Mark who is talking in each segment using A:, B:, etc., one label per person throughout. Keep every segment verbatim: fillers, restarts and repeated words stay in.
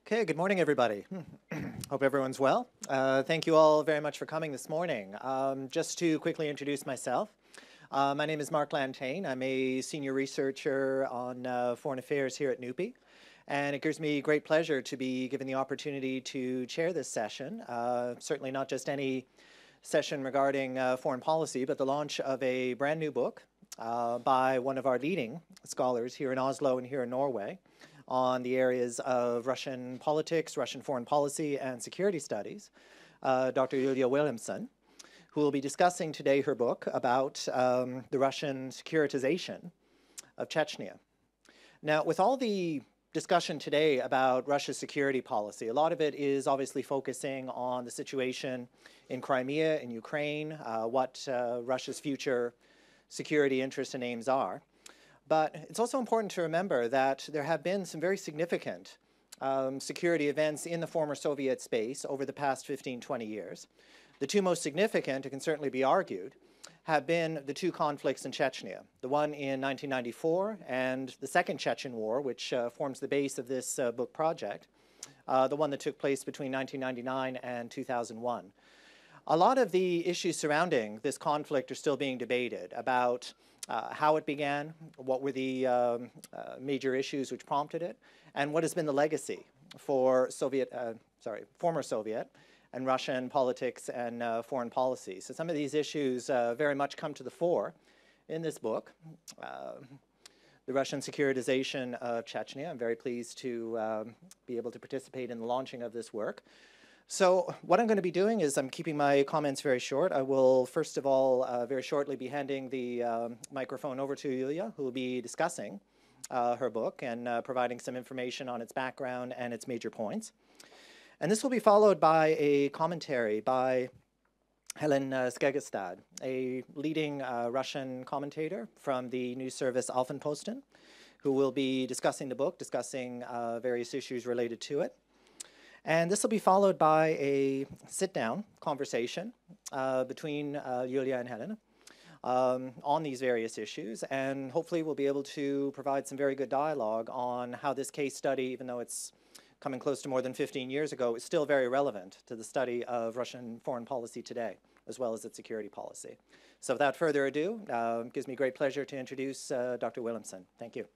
A: Okay, good morning, everybody. Hope everyone's well. Uh, thank you all very much for coming this morning. Um, just to quickly introduce myself, uh, my name is Mark Lantain. I'm a senior researcher on uh, foreign affairs here at NUPI, and it gives me great pleasure to be given the opportunity to chair this session. Uh, certainly not just any session regarding uh, foreign policy, but the launch of a brand new book uh, by one of our leading scholars here in Oslo and here in Norway, on the areas of Russian politics, Russian foreign policy, and security studies, uh, Doctor Julia Williamson, who will be discussing today her book about um, the Russian securitization of Chechnya. Now, with all the discussion today about Russia's security policy, a lot of it is obviously focusing on the situation in Crimea, in Ukraine, uh, what uh, Russia's future security interests and aims are. But it's also important to remember that there have been some very significant um, security events in the former Soviet space over the past fifteen, twenty years. The two most significant, it can certainly be argued, have been the two conflicts in Chechnya, the one in nineteen ninety-four and the second Chechen War, which uh, forms the base of this uh, book project, uh, the one that took place between nineteen ninety-nine and two thousand one. A lot of the issues surrounding this conflict are still being debated about Uh, how it began, what were the um, uh, major issues which prompted it, and what has been the legacy for Soviet, uh, sorry, former Soviet and Russian politics and uh, foreign policy. So some of these issues uh, very much come to the fore in this book, uh, the Russian securitization of Chechnya. I'm very pleased to um, be able to participate in the launching of this work. So what I'm going to be doing is I'm keeping my comments very short. I will, first of all, uh, very shortly be handing the um, microphone over to Julia, who will be discussing uh, her book and uh, providing some information on its background and its major points. And this will be followed by a commentary by Helen uh, Skegestad, a leading uh, Russian commentator from the news service Aftenposten, who will be discussing the book, discussing uh, various issues related to it. And this will be followed by a sit-down conversation uh, between uh, Julia and Helen um, on these various issues, and hopefully we'll be able to provide some very good dialogue on how this case study, even though it's coming close to more than fifteen years ago, is still very relevant to the study of Russian foreign policy today, as well as its security policy. So without further ado, uh, it gives me great pleasure to introduce uh, Doctor Williamson. Thank you.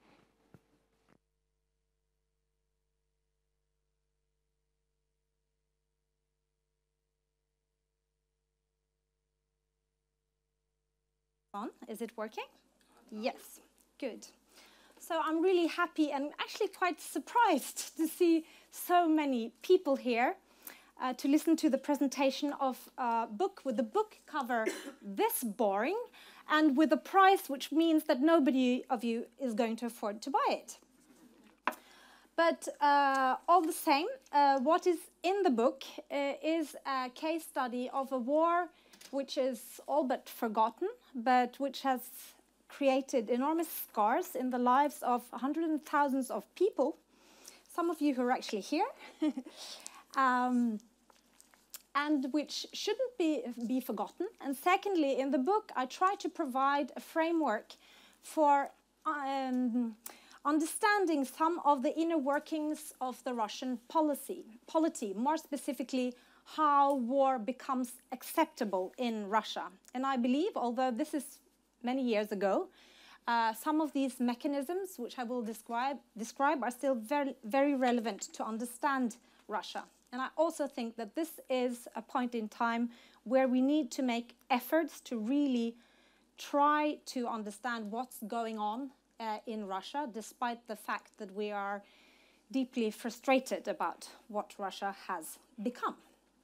B: On. Is it working? Yes, good. So I'm really happy and actually quite surprised to see so many people here uh, to listen to the presentation of a book with the book cover this boring and with a price which means that nobody of you is going to afford to buy it. But uh, all the same, uh, what is in the book uh, is a case study of a war which is all but forgotten, but which has created enormous scars in the lives of hundreds of thousands of people, some of you who are actually here, um, and which shouldn't be, be forgotten. And secondly, in the book, I try to provide a framework for um, understanding some of the inner workings of the Russian policy, polity, more specifically, how war becomes acceptable in Russia. And I believe, although this is many years ago, uh, some of these mechanisms, which I will describe, describe are still very, very relevant to understand Russia. And I also think that this is a point in time where we need to make efforts to really try to understand what's going on uh, in Russia, despite the fact that we are deeply frustrated about what Russia has become.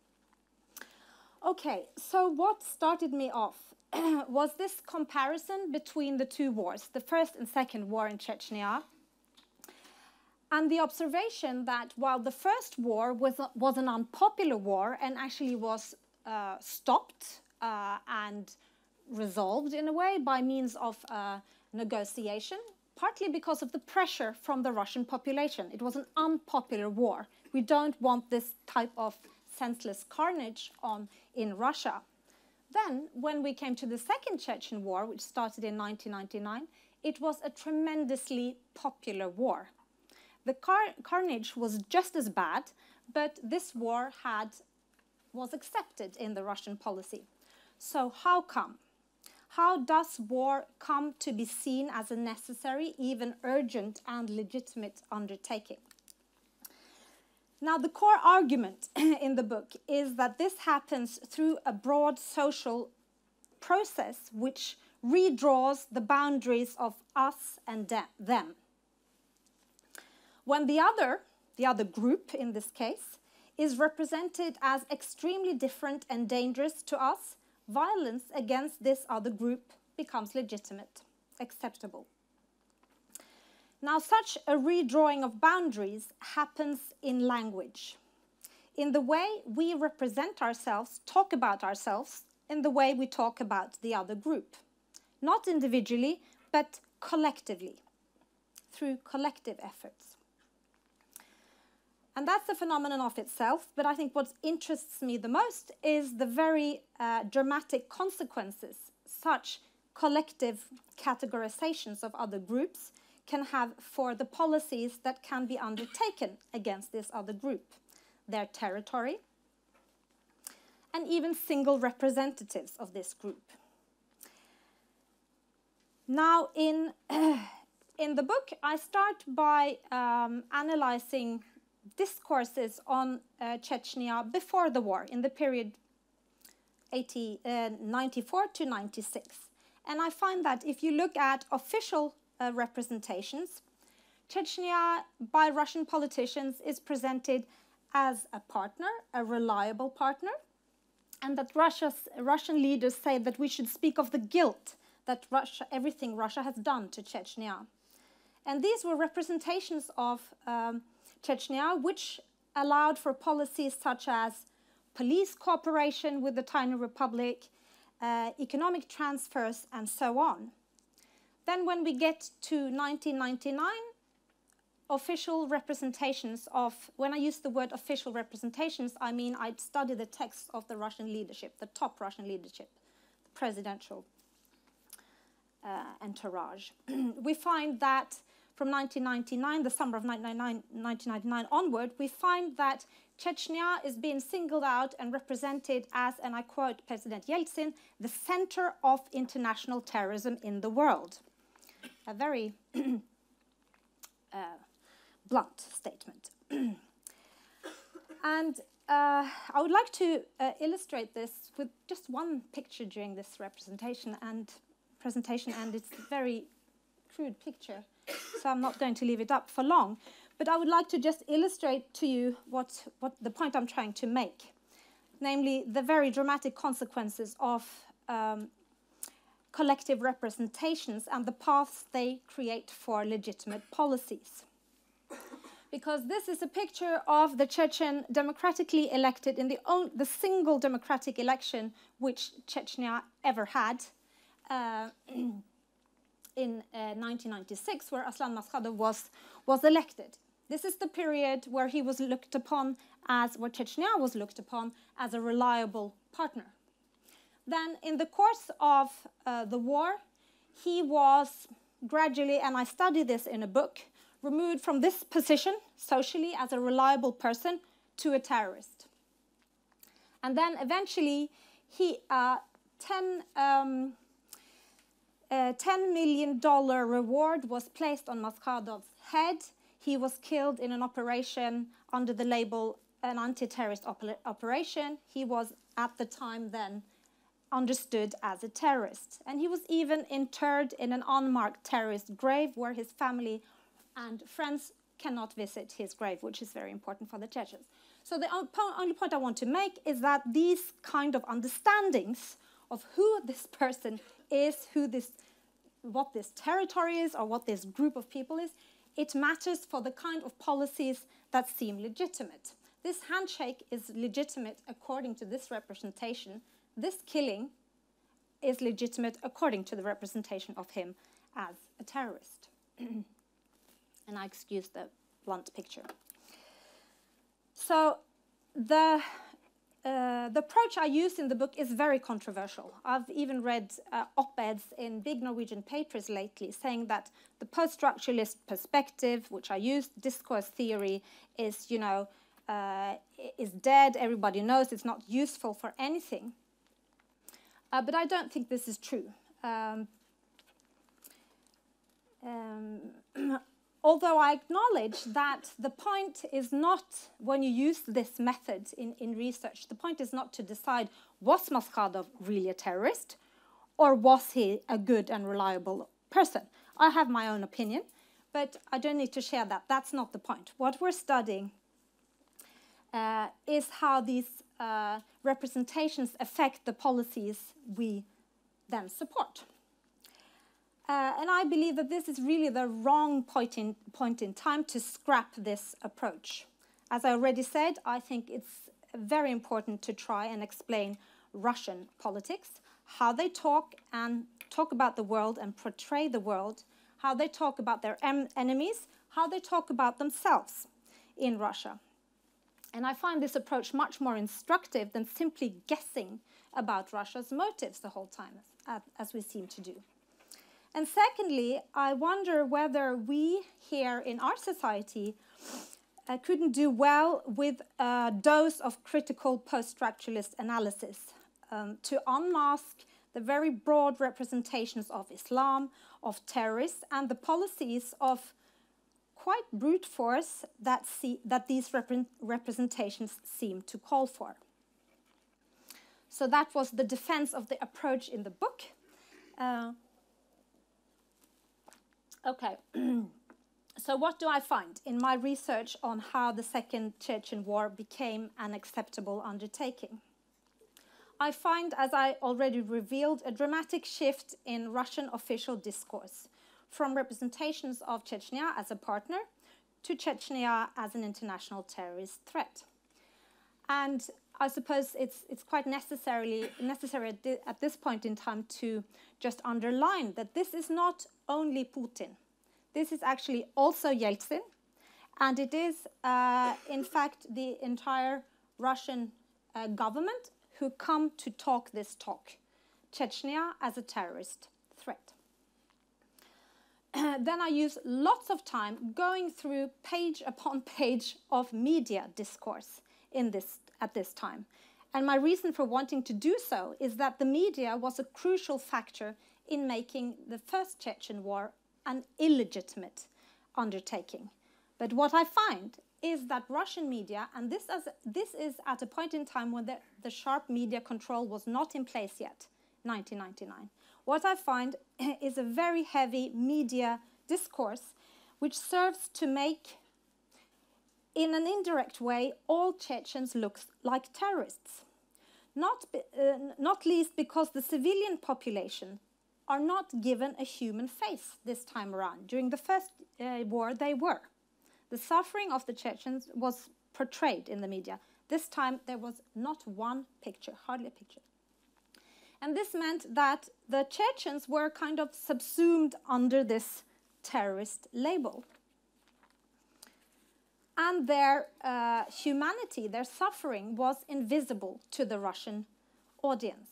B: Okay, so what started me off was this comparison between the two wars, the first and second war in Chechnya, and the observation that while the first war was, was an unpopular war and actually was uh, stopped uh, and resolved in a way by means of uh, negotiation, partly because of the pressure from the Russian population. It was an unpopular war. We don't want this type of senseless carnage on in Russia. Then, when we came to the second Chechen war, which started in nineteen ninety-nine, it was a tremendously popular war. The car carnage was just as bad, but this war had, was accepted in the Russian policy. So how come? How does war come to be seen as a necessary, even urgent and legitimate undertaking? Now, the core argument in the book is that this happens through a broad social process which redraws the boundaries of us and them. When the other, the other group in this case, is represented as extremely different and dangerous to us, violence against this other group becomes legitimate, acceptable. Now, such a redrawing of boundaries happens in language, in the way we represent ourselves, talk about ourselves, in the way we talk about the other group. Not individually, but collectively, through collective efforts. And that's a phenomenon of itself, but I think what interests me the most is the very uh, dramatic consequences such collective categorizations of other groups can have for the policies that can be undertaken against this other group, their territory, and even single representatives of this group. Now, in, in the book, I start by um, analyzing discourses on uh, Chechnya before the war, in the period ninety-four to ninety-six. And I find that if you look at official uh, representations, Chechnya by Russian politicians is presented as a partner, a reliable partner, and that Russia's, Russian leaders say that we should speak of the guilt that Russia, everything Russia has done to Chechnya. And these were representations of um, Chechnya, which allowed for policies such as police cooperation with the tiny republic, uh, economic transfers, and so on. Then when we get to nineteen ninety-nine, official representations of, when I use the word official representations, I mean I'd study the text of the Russian leadership, the top Russian leadership, the presidential uh, entourage. We find that from nineteen ninety-nine, the summer of nineteen ninety-nine onward, we find that Chechnya is being singled out and represented as, and I quote President Yeltsin, the center of international terrorism in the world. A very uh, blunt statement. And uh, I would like to uh, illustrate this with just one picture during this representation and presentation, and it's a very crude picture, so I'm not going to leave it up for long. But I would like to just illustrate to you what, what the point I'm trying to make, namely the very dramatic consequences of um, collective representations and the paths they create for legitimate policies. Because this is a picture of the Chechen democratically elected in the, own, the single democratic election which Chechnya ever had uh, in uh, nineteen ninety-six, where Aslan Maskhadov was, was elected. This is the period where he was looked upon as, where Chechnya was looked upon as a reliable partner. Then in the course of uh, the war, he was gradually, and I study this in a book, removed from this position socially as a reliable person to a terrorist. And then eventually, he, uh, ten, um, uh, ten million dollar reward was placed on Maskhadov's head. He was killed in an operation under the label an anti-terrorist op operation. He was at the time then understood as a terrorist. And he was even interred in an unmarked terrorist grave where his family and friends cannot visit his grave, which is very important for the Chechens. So the only point I want to make is that these kind of understandings of who this person is, who this, what this territory is, or what this group of people is, it matters for the kind of policies that seem legitimate. This handshake is legitimate according to this representation. This killing is legitimate according to the representation of him as a terrorist. And I excuse the blunt picture. So the uh, the approach I use in the book is very controversial. I've even read uh, op-eds in big Norwegian papers lately saying that the post-structuralist perspective, which I use, discourse theory, is, you know, uh, is dead. Everybody knows it's not useful for anything. Uh, but I don't think this is true. Um, um, Although I acknowledge that the point is not, when you use this method in, in research, the point is not to decide, was Maskadov really a terrorist, or was he a good and reliable person? I have my own opinion, but I don't need to share that. That's not the point. What we're studying uh, is how these uh, representations affect the policies we then support. Uh, and I believe that this is really the wrong point in, point in time to scrap this approach. As I already said, I think it's very important to try and explain Russian politics, how they talk and talk about the world and portray the world, how they talk about their em enemies, how they talk about themselves in Russia. And I find this approach much more instructive than simply guessing about Russia's motives the whole time, as, as we seem to do. And secondly, I wonder whether we here in our society uh, couldn't do well with a dose of critical post-structuralist analysis um, to unmask the very broad representations of Islam, of terrorists, and the policies of quite brute force that, see, that these repre representations seem to call for. So that was the defense of the approach in the book. Uh, Okay, so what do I find in my research on how the Second Chechen War became an acceptable undertaking? I find, as I already revealed, a dramatic shift in Russian official discourse, from representations of Chechnya as a partner to Chechnya as an international terrorist threat. And I suppose it's, it's quite necessarily, necessary at, th at this point in time to just underline that this is not only Putin. This is actually also Yeltsin, and it is, uh, in fact, the entire Russian uh, government who come to talk this talk, Chechnya as a terrorist threat. Then I use lots of time going through page upon page of media discourse in this, at this time. And my reason for wanting to do so is that the media was a crucial factor in making the First Chechen War an illegitimate undertaking. But what I find is that Russian media, and this, as, this is at a point in time when the, the sharp media control was not in place yet, nineteen ninety-nine. What I find is a very heavy media discourse which serves to make, in an indirect way, all Chechens look like terrorists. Not, uh, not least because the civilian population are not given a human face this time around. During the first uh, war, they were. The suffering of the Chechens was portrayed in the media. This time, there was not one picture, hardly a picture. And this meant that the Chechens were kind of subsumed under this terrorist label. And their uh, humanity, their suffering, was invisible to the Russian audience.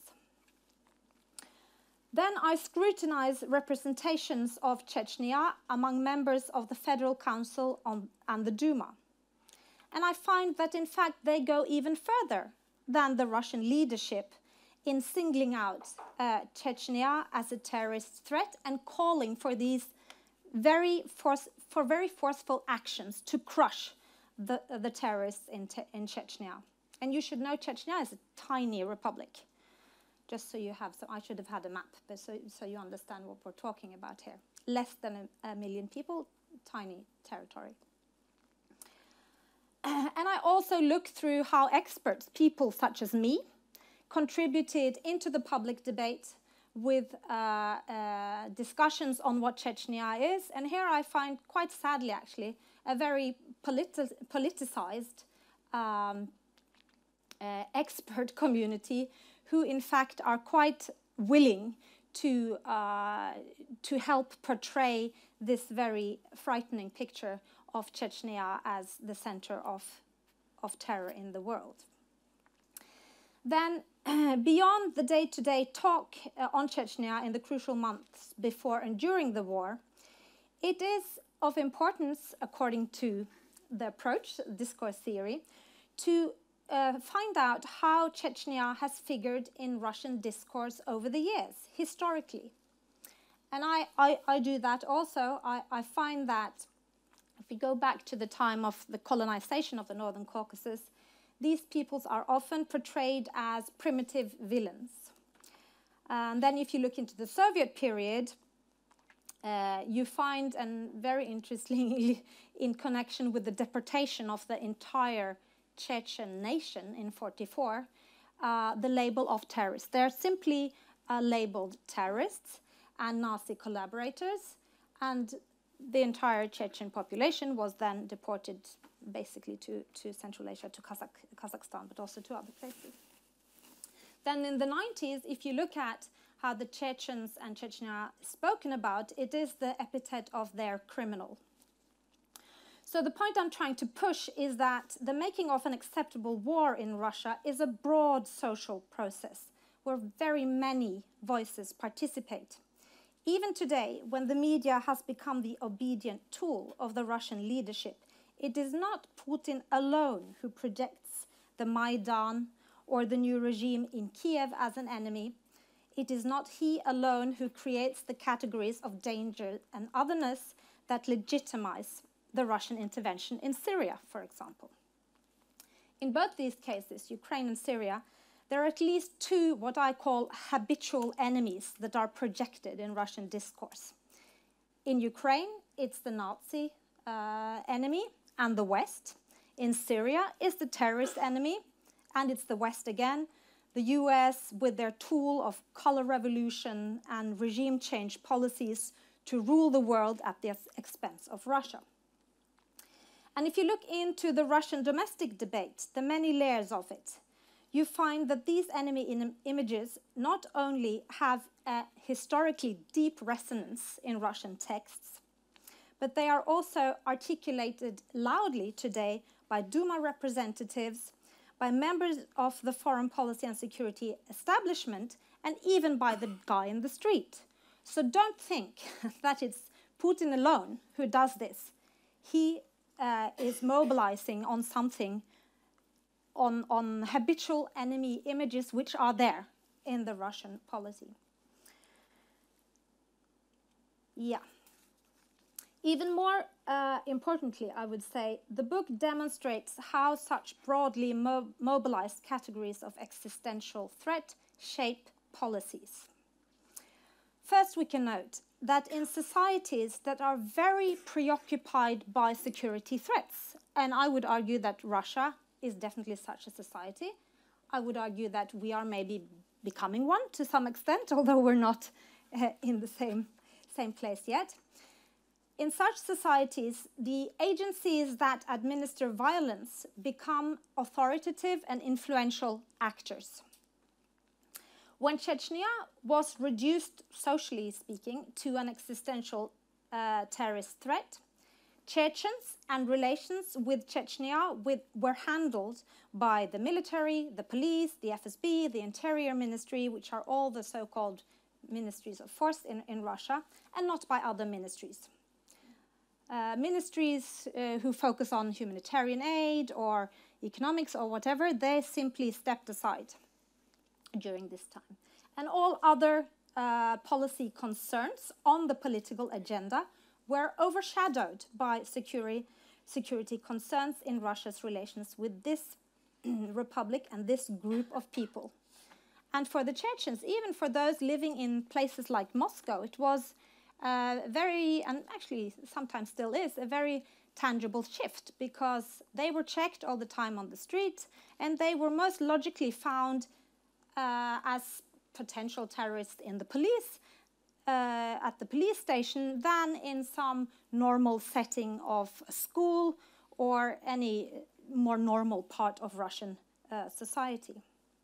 B: Then I scrutinize representations of Chechnya among members of the Federal Council on, and the Duma. And I find that, in fact, they go even further than the Russian leadership in singling out uh, Chechnya as a terrorist threat and calling for these very force, for very forceful actions to crush the, uh, the terrorists in, in Chechnya. And you should know Chechnya is a tiny republic. Just so you have, so I should have had a map, but so, so you understand what we're talking about here. Less than a, a million people, tiny territory. Uh, and I also look through how experts, people such as me, contributed into the public debate with uh, uh, discussions on what Chechnya is. And here I find, quite sadly actually, a very politi politicized um, uh, expert community who in fact are quite willing to, uh, to help portray this very frightening picture of Chechnya as the center of, of terror in the world. then beyond the day-to-day talk uh, on Chechnya in the crucial months before and during the war, it is of importance, according to the approach, discourse theory, to uh, find out how Chechnya has figured in Russian discourse over the years, historically. And I, I, I do that also. I, I find that if we go back to the time of the colonization of the Northern Caucasus, these peoples are often portrayed as primitive villains. And then if you look into the Soviet period, uh, you find, and very interestingly, in connection with the deportation of the entire Chechen nation in forty-four, uh, the label of terrorists. They're simply uh, labeled terrorists and Nazi collaborators, and the entire Chechen population was then deported basically to, to Central Asia, to Kazakh, Kazakhstan, but also to other places. Then in the nineties, if you look at how the Chechens and Chechnya is spoken about, it is the epithet of their criminal. So the point I'm trying to push is that the making of an acceptable war in Russia is a broad social process where very many voices participate. Even today, when the media has become the obedient tool of the Russian leadership, it is not Putin alone who projects the Maidan or the new regime in Kiev as an enemy. It is not he alone who creates the categories of danger and otherness that legitimize the Russian intervention in Syria, for example. In both these cases, Ukraine and Syria, there are at least two what I call habitual enemies that are projected in Russian discourse. In Ukraine, it's the Nazi uh, enemy and the West. In Syria, it's the terrorist enemy, and it's the West again, the U S with their tool of color revolution and regime change policies to rule the world at the expense of Russia. And if you look into the Russian domestic debate, the many layers of it, you find that these enemy in images not only have a historically deep resonance in Russian texts, but they are also articulated loudly today by Duma representatives, by members of the foreign policy and security establishment, and even by the guy in the street. So don't think that it's Putin alone who does this. He uh, is mobilizing on something, on, on habitual enemy images which are there in the Russian polity. Yeah. Even more uh, importantly, I would say, the book demonstrates how such broadly mo mobilized categories of existential threat shape policies. First, we can note that in societies that are very preoccupied by security threats, and I would argue that Russia is definitely such a society. I would argue that we are maybe becoming one to some extent, although we're not uh, in the same, same place yet. In such societies, the agencies that administer violence become authoritative and influential actors. When Chechnya was reduced, socially speaking, to an existential uh, terrorist threat, Chechens and relations with Chechnya with, were handled by the military, the police, the F S B, the Interior Ministry, which are all the so-called ministries of force in, in Russia, and not by other ministries. Uh, ministries uh, who focus on humanitarian aid or economics or whatever, they simply stepped aside during this time. And all other uh, policy concerns on the political agenda were overshadowed by security, security concerns in Russia's relations with this republic and this group of people. And for the Chechens, even for those living in places like Moscow, it was uh, very, and actually sometimes still is, a very tangible shift, because they were checked all the time on the street, and they were most logically found uh, as potential terrorists in the police, uh, at the police station, than in some normal setting of a school or any more normal part of Russian uh, society.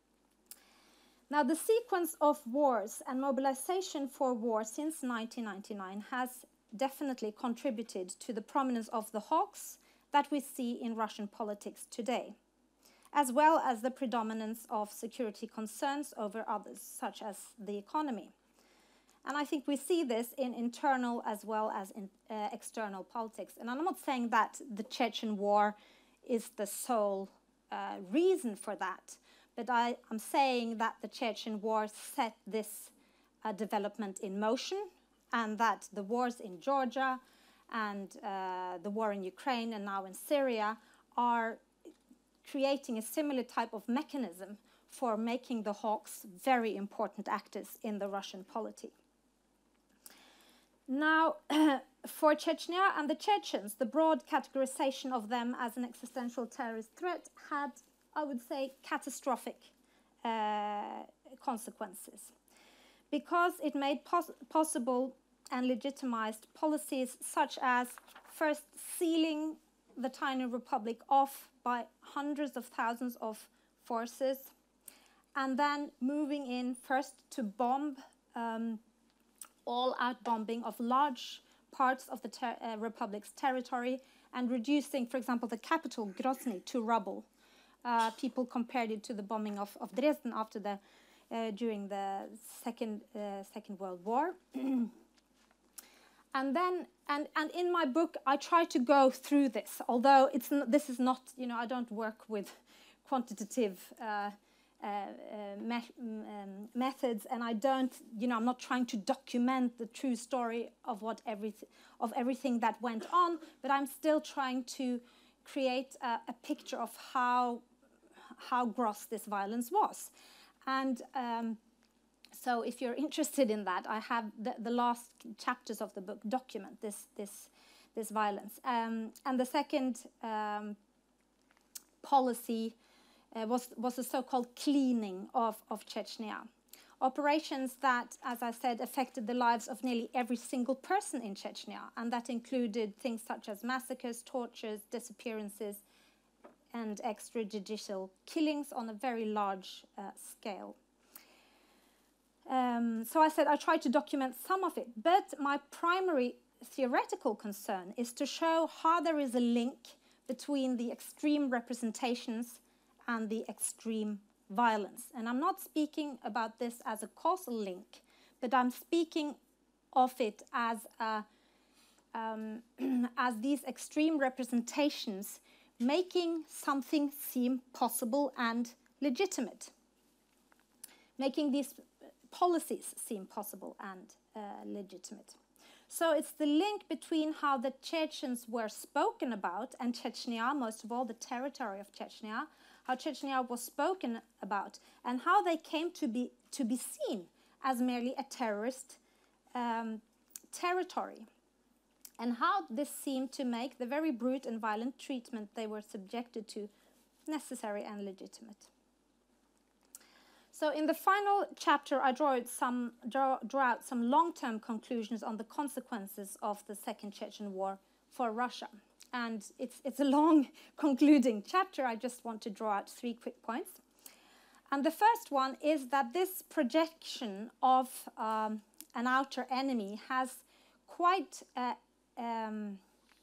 B: Now, the sequence of wars and mobilization for war since nineteen ninety-nine has definitely contributed to the prominence of the hawks that we see in Russian politics today. as well as the predominance of security concerns over others, such as the economy. And I think we see this in internal as well as in uh, external politics. And I'm not saying that the Chechen war is the sole uh, reason for that, but I, I'm saying that the Chechen war set this uh, development in motion, and that the wars in Georgia and uh, the war in Ukraine and now in Syria are creating a similar type of mechanism for making the hawks very important actors in the Russian polity. Now, for Chechnya and the Chechens, the broad categorization of them as an existential terrorist threat had, I would say, catastrophic uh, consequences, because it made pos possible and legitimized policies such as first sealing the tiny republic off by hundreds of thousands of forces, and then moving in first to bomb um, all-out bombing of large parts of the ter uh, Republic's territory, and reducing, for example, the capital, Grozny, to rubble. Uh, people compared it to the bombing of, of Dresden after the, uh, during the Second, uh, Second World War. And then, and, and in my book, I try to go through this, although it's n this is not, you know, I don't work with quantitative uh, Uh, uh, me um, methods, and I don't, you know, I'm not trying to document the true story of what everything of everything that went on, but I'm still trying to create a, a picture of how how gross this violence was. And um, so, if you're interested in that, I have the, the last chapters of the book document this this this violence. Um, and the second um, policy Uh, was, was the so-called cleaning of, of Chechnya. Operations that, as I said, affected the lives of nearly every single person in Chechnya, and that included things such as massacres, tortures, disappearances, and extrajudicial killings on a very large uh, scale. Um, so I said I tried to document some of it, but my primary theoretical concern is to show how there is a link between the extreme representations and the extreme violence. And I'm not speaking about this as a causal link, but I'm speaking of it as, a, um, as these extreme representations making something seem possible and legitimate, making these policies seem possible and uh, legitimate. So it's the link between how the Chechens were spoken about, and Chechnya, most of all the territory of Chechnya, how Chechnya was spoken about, and how they came to be, to be seen as merely a terrorist um, territory, and how this seemed to make the very brute and violent treatment they were subjected to necessary and legitimate. So in the final chapter, I draw, some, draw, draw out some long-term conclusions on the consequences of the Second Chechen War for Russia. And it's, it's a long concluding chapter. I just want to draw out three quick points. And the first one is that this projection of um, an outer enemy has quite a um,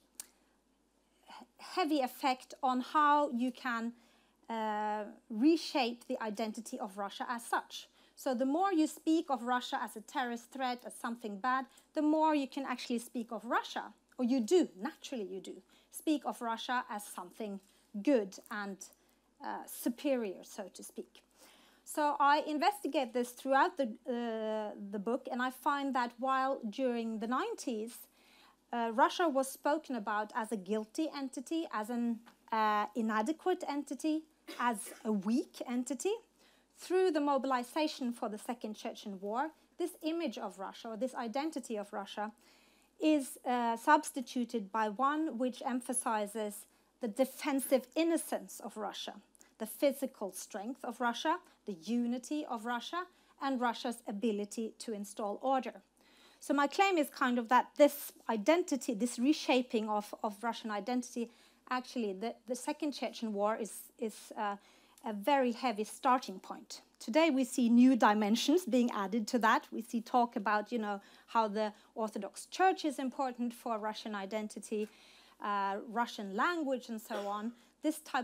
B: heavy effect on how you can uh, reshape the identity of Russia as such. So the more you speak of Russia as a terrorist threat, as something bad, the more you can actually speak of Russia, or you do, naturally you do, speak of Russia as something good and uh, superior, so to speak. So I investigate this throughout the, uh, the book, and I find that while during the nineties, uh, Russia was spoken about as a guilty entity, as an uh, inadequate entity, as a weak entity, through the mobilization for the Second Chechen War, this image of Russia, or this identity of Russia, is uh, substituted by one which emphasizes the defensive innocence of Russia, the physical strength of Russia, the unity of Russia, and Russia's ability to install order. So my claim is kind of that this identity, this reshaping of, of Russian identity, actually the, the Second Chechen War is, is uh, a very heavy starting point. Today we see new dimensions being added to that. We see talk about, you know, how the Orthodox Church is important for Russian identity, uh, Russian language, and so on. This type of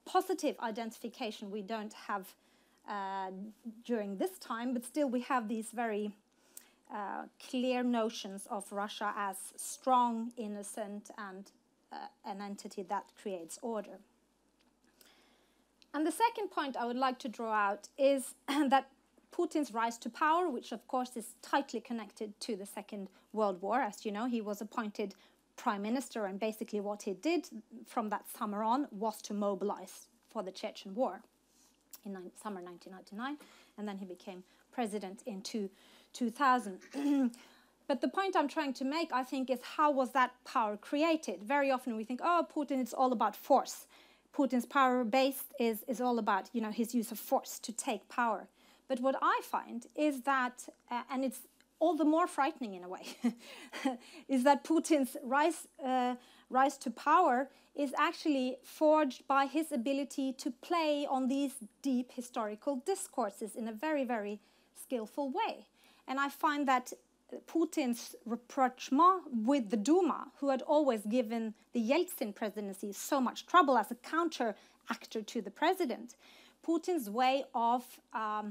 B: positive identification we don't have uh, during this time, but still we have these very uh, clear notions of Russia as strong, innocent, and uh, an entity that creates order. And the second point I would like to draw out is that Putin's rise to power, which of course is tightly connected to the Second World War. As you know, he was appointed prime minister, and basically what he did from that summer on was to mobilize for the Chechen war in summer nineteen ninety-nine, and then he became president in two, two thousand. But the point I'm trying to make, I think, is how was that power created? Very often we think, oh, Putin, it's all about force. Putin's power base is, is all about, you know, his use of force to take power. But what I find is that, uh, and it's all the more frightening in a way, is that Putin's rise, uh, rise to power is actually forged by his ability to play on these deep historical discourses in a very, very skillful way. And I find that Putin's rapprochement with the Duma, who had always given the Yeltsin presidency so much trouble as a counter actor to the president, Putin's way of um,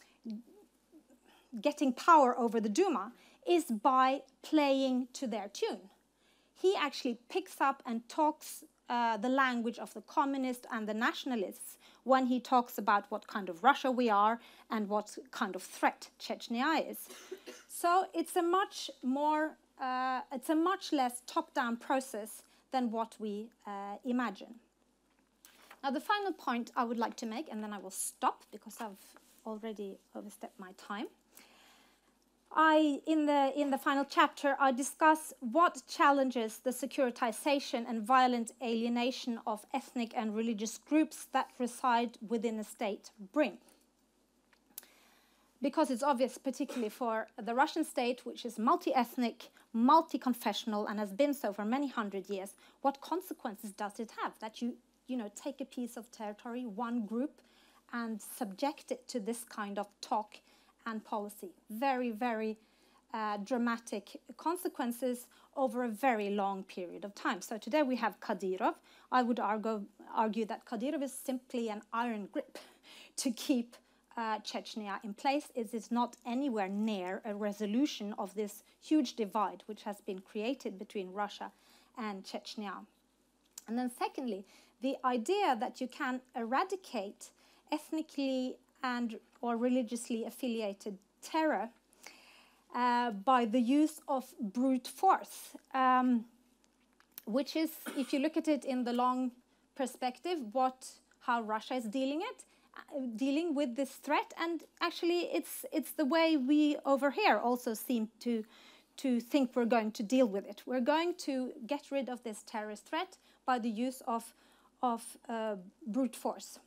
B: getting power over the Duma is by playing to their tune. He actually picks up and talks uh, the language of the communists and the nationalists when he talks about what kind of Russia we are and what kind of threat Chechnya is. So it's a much more, uh, it's a much less top-down process than what we uh, imagine. Now, the final point I would like to make, and then I will stop because I've already overstepped my time. I, in the, in the final chapter, I discuss what challenges the securitization and violent alienation of ethnic and religious groups that reside within a state bring. Because it's obvious, particularly for the Russian state, which is multi-ethnic, multi-confessional, and has been so for many hundred years, what consequences does it have that you, you know, take a piece of territory, one group, and subject it to this kind of talk and policy? Very, very uh, dramatic consequences over a very long period of time. So today we have Kadyrov. I would argue, argue that Kadyrov is simply an iron grip to keep uh, Chechnya in place. It is not anywhere near a resolution of this huge divide which has been created between Russia and Chechnya. And then secondly, the idea that you can eradicate ethnically and or religiously affiliated terror uh, by the use of brute force, um, which is, if you look at it in the long perspective, what how Russia is dealing it, uh, dealing with this threat, and actually it's it's the way we over here also seem to to think we're going to deal with it. We're going to get rid of this terrorist threat by the use of of uh, brute force.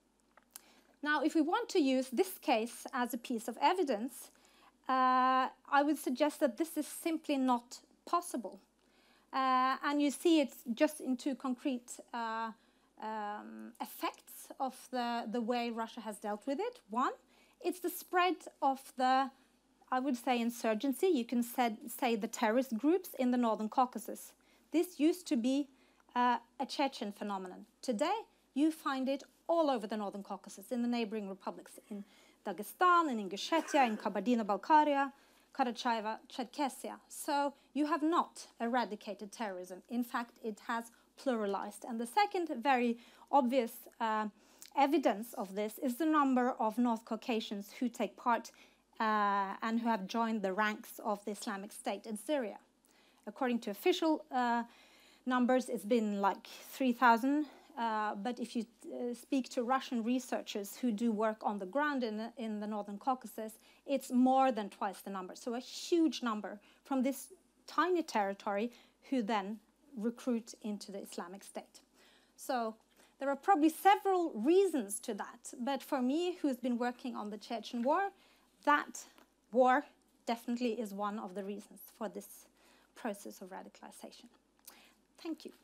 B: Now, if we want to use this case as a piece of evidence, uh, I would suggest that this is simply not possible. Uh, and you see it just in two concrete uh, um, effects of the, the way Russia has dealt with it. One, it's the spread of the, I would say, insurgency. You can say, say the terrorist groups in the Northern Caucasus. This used to be uh, a Chechen phenomenon. Today, you find it all over the Northern Caucasus, in the neighboring republics, in Dagestan, in Ingushetia, in Kabardino-Balkaria, Karacháyevo, Chechnya. So you have not eradicated terrorism. In fact, it has pluralized. And the second very obvious uh, evidence of this is the number of North Caucasians who take part uh, and who have joined the ranks of the Islamic State in Syria. According to official uh, numbers, it's been like three thousand. Uh, but if you uh, speak to Russian researchers who do work on the ground in the, in the Northern Caucasus, it's more than twice the number. So a huge number from this tiny territory who then recruit into the Islamic State. So there are probably several reasons to that. But for me, who's been working on the Chechen war, that war definitely is one of the reasons for this process of radicalization. Thank you.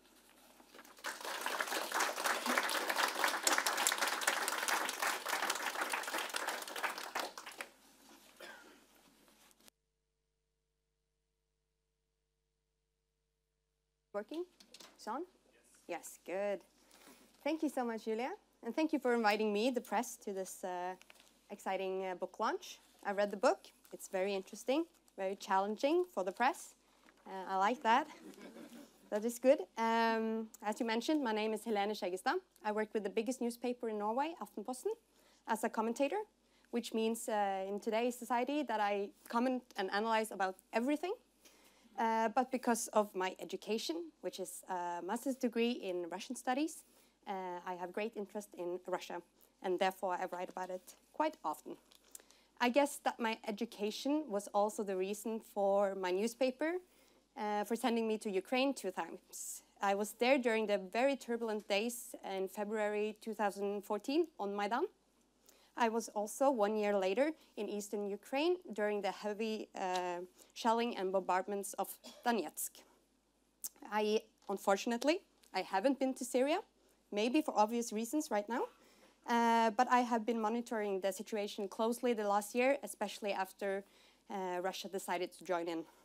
C: Working? It's on? Yes. Yes, good. Thank you so much, Julia. And thank you for inviting me, the press, to this uh, exciting uh, book launch. I read the book. It's very interesting, very challenging for the press. Uh, I like that. That is good. Um, as you mentioned, my name is Helene Skjeggestad. I work with the biggest newspaper in Norway, Aftenposten, as a commentator, which means uh, in today's society that I comment and analyze about everything. Uh, but because of my education, which is a master's degree in Russian studies, uh, I have great interest in Russia, and therefore I write about it quite often. I guess that my education was also the reason for my newspaper uh, for sending me to Ukraine two times. I was there during the very turbulent days in February two thousand fourteen on Maidan. I was also one year later in eastern Ukraine during the heavy uh, shelling and bombardments of Donetsk. I, unfortunately, I haven't been to Syria, maybe for obvious reasons right now, uh, but I have been monitoring the situation closely the last year, especially after uh, Russia decided to join in.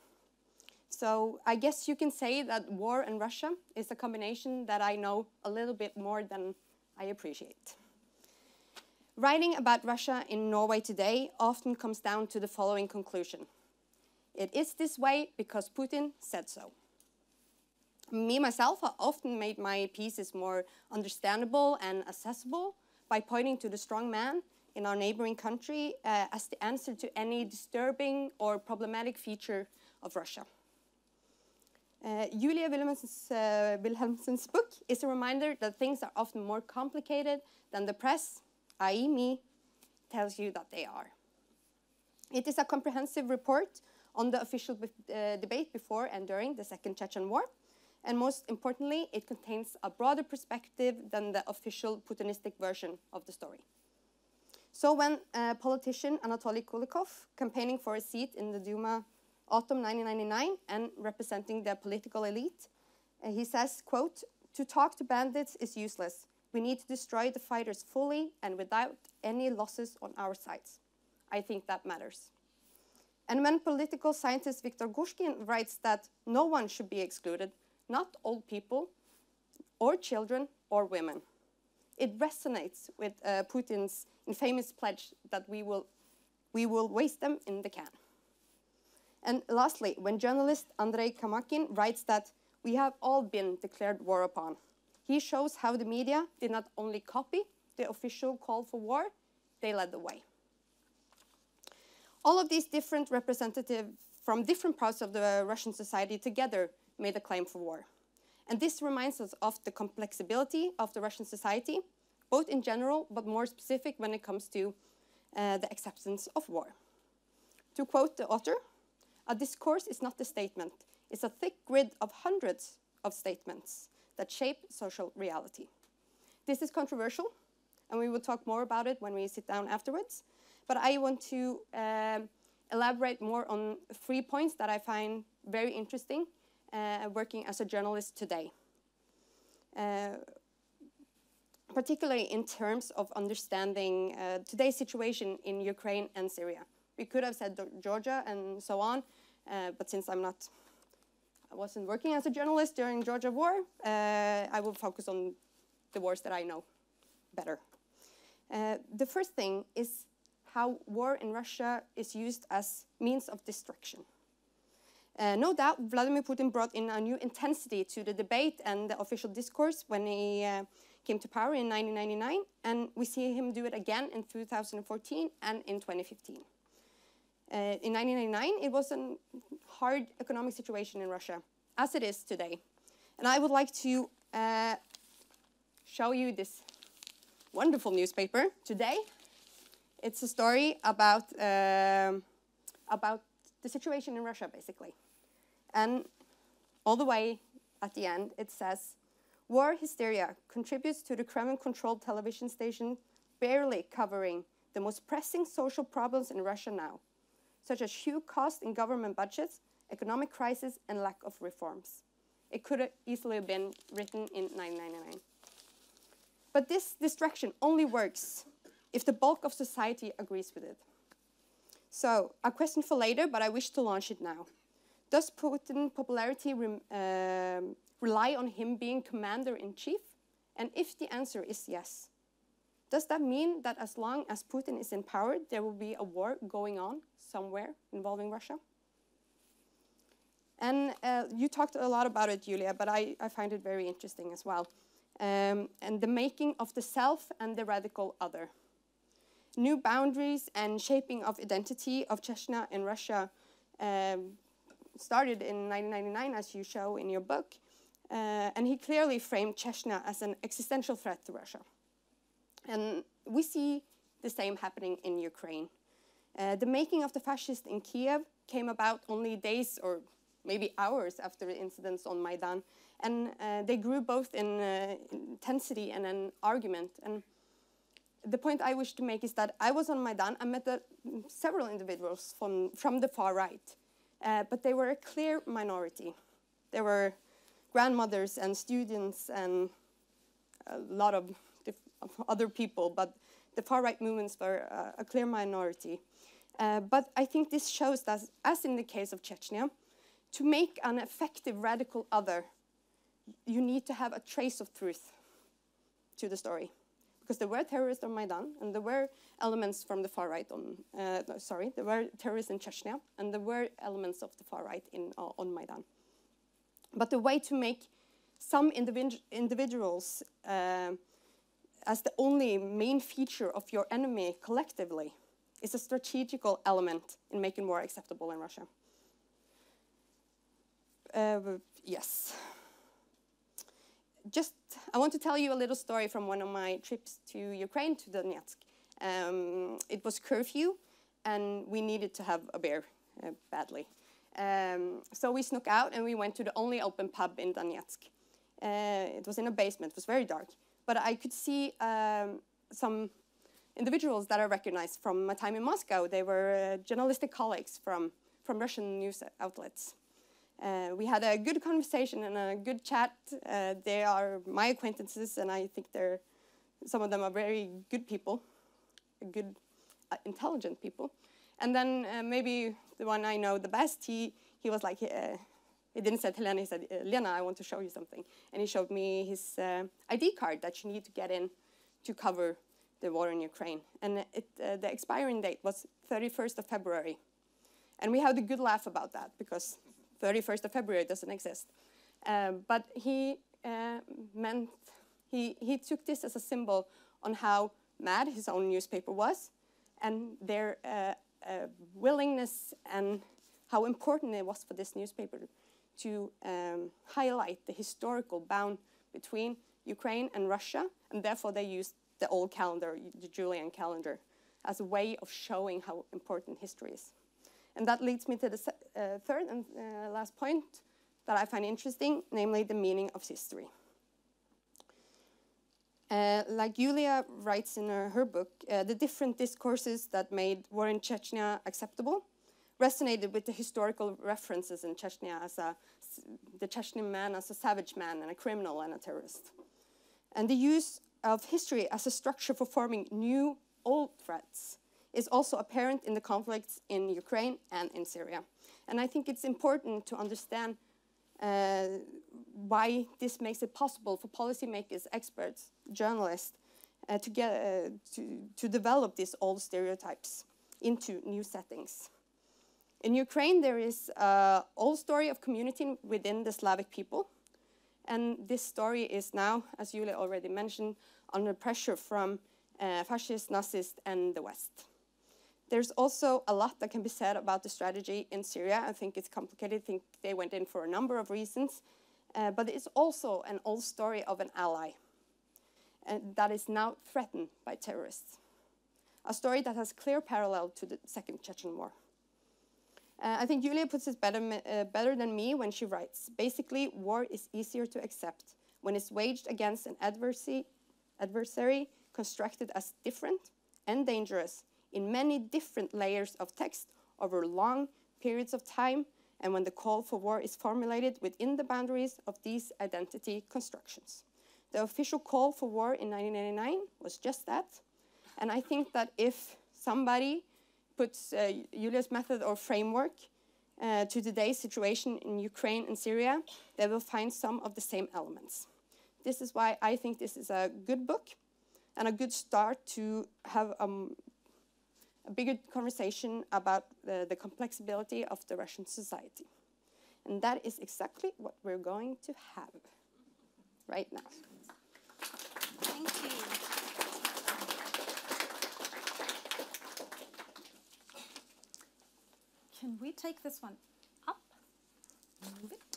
C: So I guess you can say that war and Russia is a combination that I know a little bit more than I appreciate. Writing about Russia in Norway today often comes down to the following conclusion. It is this way because Putin said so. Me, myself, have often made my pieces more understandable and accessible by pointing to the strong man in our neighboring country uh, as the answer to any disturbing or problematic feature of Russia. Uh, Julia Wilhelmsen's, uh, Wilhelmsen's book is a reminder that things are often more complicated than the press, that is me, tells you that they are. It is a comprehensive report on the official be uh, debate before and during the Second Chechen War, and most importantly, it contains a broader perspective than the official Putinistic version of the story. So when uh, politician Anatoly Kulikov, campaigning for a seat in the Duma autumn nineteen ninety-nine and representing the political elite, uh, he says, quote, "To talk to bandits is useless. We need to destroy the fighters fully and without any losses on our sides. I think that matters." And when political scientist Viktor Gushkin writes that no one should be excluded, not old people or children or women, it resonates with uh, Putin's infamous pledge that we will, we will waste them in the can. And lastly, when journalist Andrei Kamakin writes that we have all been declared war upon, he shows how the media did not only copy the official call for war, they led the way. All of these different representatives from different parts of the Russian society together made a claim for war. And this reminds us of the complexity of the Russian society, both in general, but more specific when it comes to uh, the acceptance of war. To quote the author, "A discourse is not a statement. It's a thick grid of hundreds of statements that shape social reality." This is controversial, and we will talk more about it when we sit down afterwards. But I want to um, elaborate more on three points that I find very interesting uh, working as a journalist today. Uh, particularly in terms of understanding uh, today's situation in Ukraine and Syria. We could have said Georgia and so on, uh, but since I'm not I wasn't working as a journalist during Georgia war, uh, I will focus on the wars that I know better. Uh, the first thing is how war in Russia is used as means of destruction. Uh, no doubt, Vladimir Putin brought in a new intensity to the debate and the official discourse when he uh, came to power in nineteen ninety-nine, and we see him do it again in two thousand fourteen and in twenty fifteen. Uh, in nineteen ninety-nine, it was a hard economic situation in Russia, as it is today. And I would like to uh, show you this wonderful newspaper today. It's a story about, uh, about the situation in Russia, basically. And all the way at the end, it says, "War hysteria contributes to the Kremlin-controlled television station barely covering the most pressing social problems in Russia now, such as huge costs in government budgets, economic crisis, and lack of reforms." It could have easily have been written in nineteen ninety-nine. But this distraction only works if the bulk of society agrees with it. So, a question for later, but I wish to launch it now. Does Putin's popularity re um, rely on him being commander-in-chief And if the answer is yes, does that mean that as long as Putin is in power, there will be a war going on somewhere involving Russia? And uh, you talked a lot about it, Julia, but I, I find it very interesting as well. Um, and the making of the self and the radical other. New boundaries and shaping of identity of Chechnya in Russia um, started in nineteen ninety-nine, as you show in your book. Uh, and he clearly framed Chechnya as an existential threat to Russia. And we see the same happening in Ukraine. Uh, the making of the fascists in Kiev came about only days or maybe hours after the incidents on Maidan. And uh, they grew both in uh, intensity and an argument. And the point I wish to make is that I was on Maidan. I met uh, several individuals from, from the far right, uh, but they were a clear minority. There were grandmothers and students and a lot of, of other people, but the far right movements were uh, a clear minority. Uh, but I think this shows that, as in the case of Chechnya, to make an effective radical other, you need to have a trace of truth to the story. Because there were terrorists on Maidan, and there were elements from the far right on, uh, no, sorry, there were terrorists in Chechnya, and there were elements of the far right in, uh, on Maidan. But the way to make some individ individuals uh, as the only main feature of your enemy collectively is a strategical element in making war acceptable in Russia. Uh, yes. Just, I want to tell you a little story from one of my trips to Ukraine, to Donetsk. Um, it was curfew, and we needed to have a beer uh, badly. Um, so we snuck out, and we went to the only open pub in Donetsk. Uh, it was in a basement, it was very dark. But I could see um, some individuals that I recognized from my time in Moscow. They were uh, journalistic colleagues from, from Russian news outlets. Uh, we had a good conversation and a good chat. Uh, they are my acquaintances, and I think they're, some of them are very good people, good, uh, intelligent people. And then uh, maybe the one I know the best, he, he was like, uh, he didn't say Helena, he said, Lena, I want to show you something. And he showed me his uh, I D card that you need to get in to cover the war in Ukraine. And it, uh, the expiring date was thirty-first of February. And we had a good laugh about that, because thirty-first of February doesn't exist. Um, but he uh, meant, he, he took this as a symbol on how mad his own newspaper was, and their uh, uh, willingness and how important it was for this newspaper to um, highlight the historical bound between Ukraine and Russia, and therefore they used the old calendar, the Julian calendar, as a way of showing how important history is. And that leads me to the uh, third and uh, last point that I find interesting, namely the meaning of history. Uh, like Julia writes in her, her book, uh, the different discourses that made war in Chechnya acceptable resonated with the historical references in Chechnya as a, the Chechnyan man as a savage man and a criminal and a terrorist. And the use of history as a structure for forming new old threats is also apparent in the conflicts in Ukraine and in Syria. And I think it's important to understand uh, why this makes it possible for policymakers, experts, journalists, uh, to, get, uh, to, to develop these old stereotypes into new settings. In Ukraine, there is an old story of community within the Slavic people. And this story is now, as Julia already mentioned, under pressure from uh, fascists, Nazis, and the West. There's also a lot that can be said about the strategy in Syria. I think it's complicated. I think they went in for a number of reasons. Uh, but it's also an old story of an ally and that is now threatened by terrorists. A story that has clear parallel to the Second Chechen War. Uh, I think Julia puts it better, uh, better than me when she writes, basically, war is easier to accept when it's waged against an adversary, adversary constructed as different and dangerous in many different layers of text over long periods of time, and when the call for war is formulated within the boundaries of these identity constructions. The official call for war in nineteen ninety-nine was just that, and I think that if somebody puts uh, Julia's method or framework uh, to today's situation in Ukraine and Syria, they will find some of the same elements. This is why I think this is a good book and a good start to have um, a bigger conversation about the, the complexity of the Russian society. And that is exactly what we're going to have right now.
B: Thank you. Can we take this one up? Move it.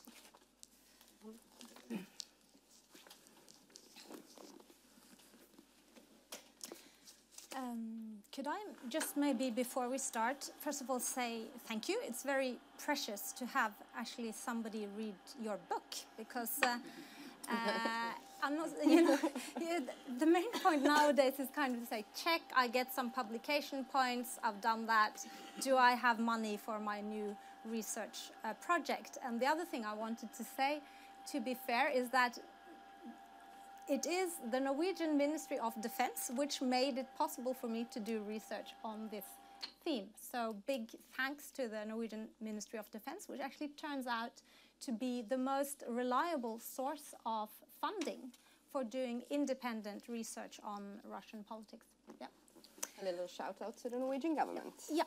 B: Um, could I just maybe before we start, first of all say thank you. It's very precious to have actually somebody read your book because uh, uh, I'm not, you know, the main point nowadays is kind of to say, check, I get some publication points, I've done that. Do I have money for my new research uh, project? And the other thing I wanted to say, to be fair, is that it is the Norwegian Ministry of Defense which made it possible for me to do research on this theme. So big thanks to the Norwegian Ministry of Defense, which actually turns out to be the most reliable source of funding for doing independent research on Russian politics. Yeah.
C: A little shout out to the Norwegian government.
B: Yeah.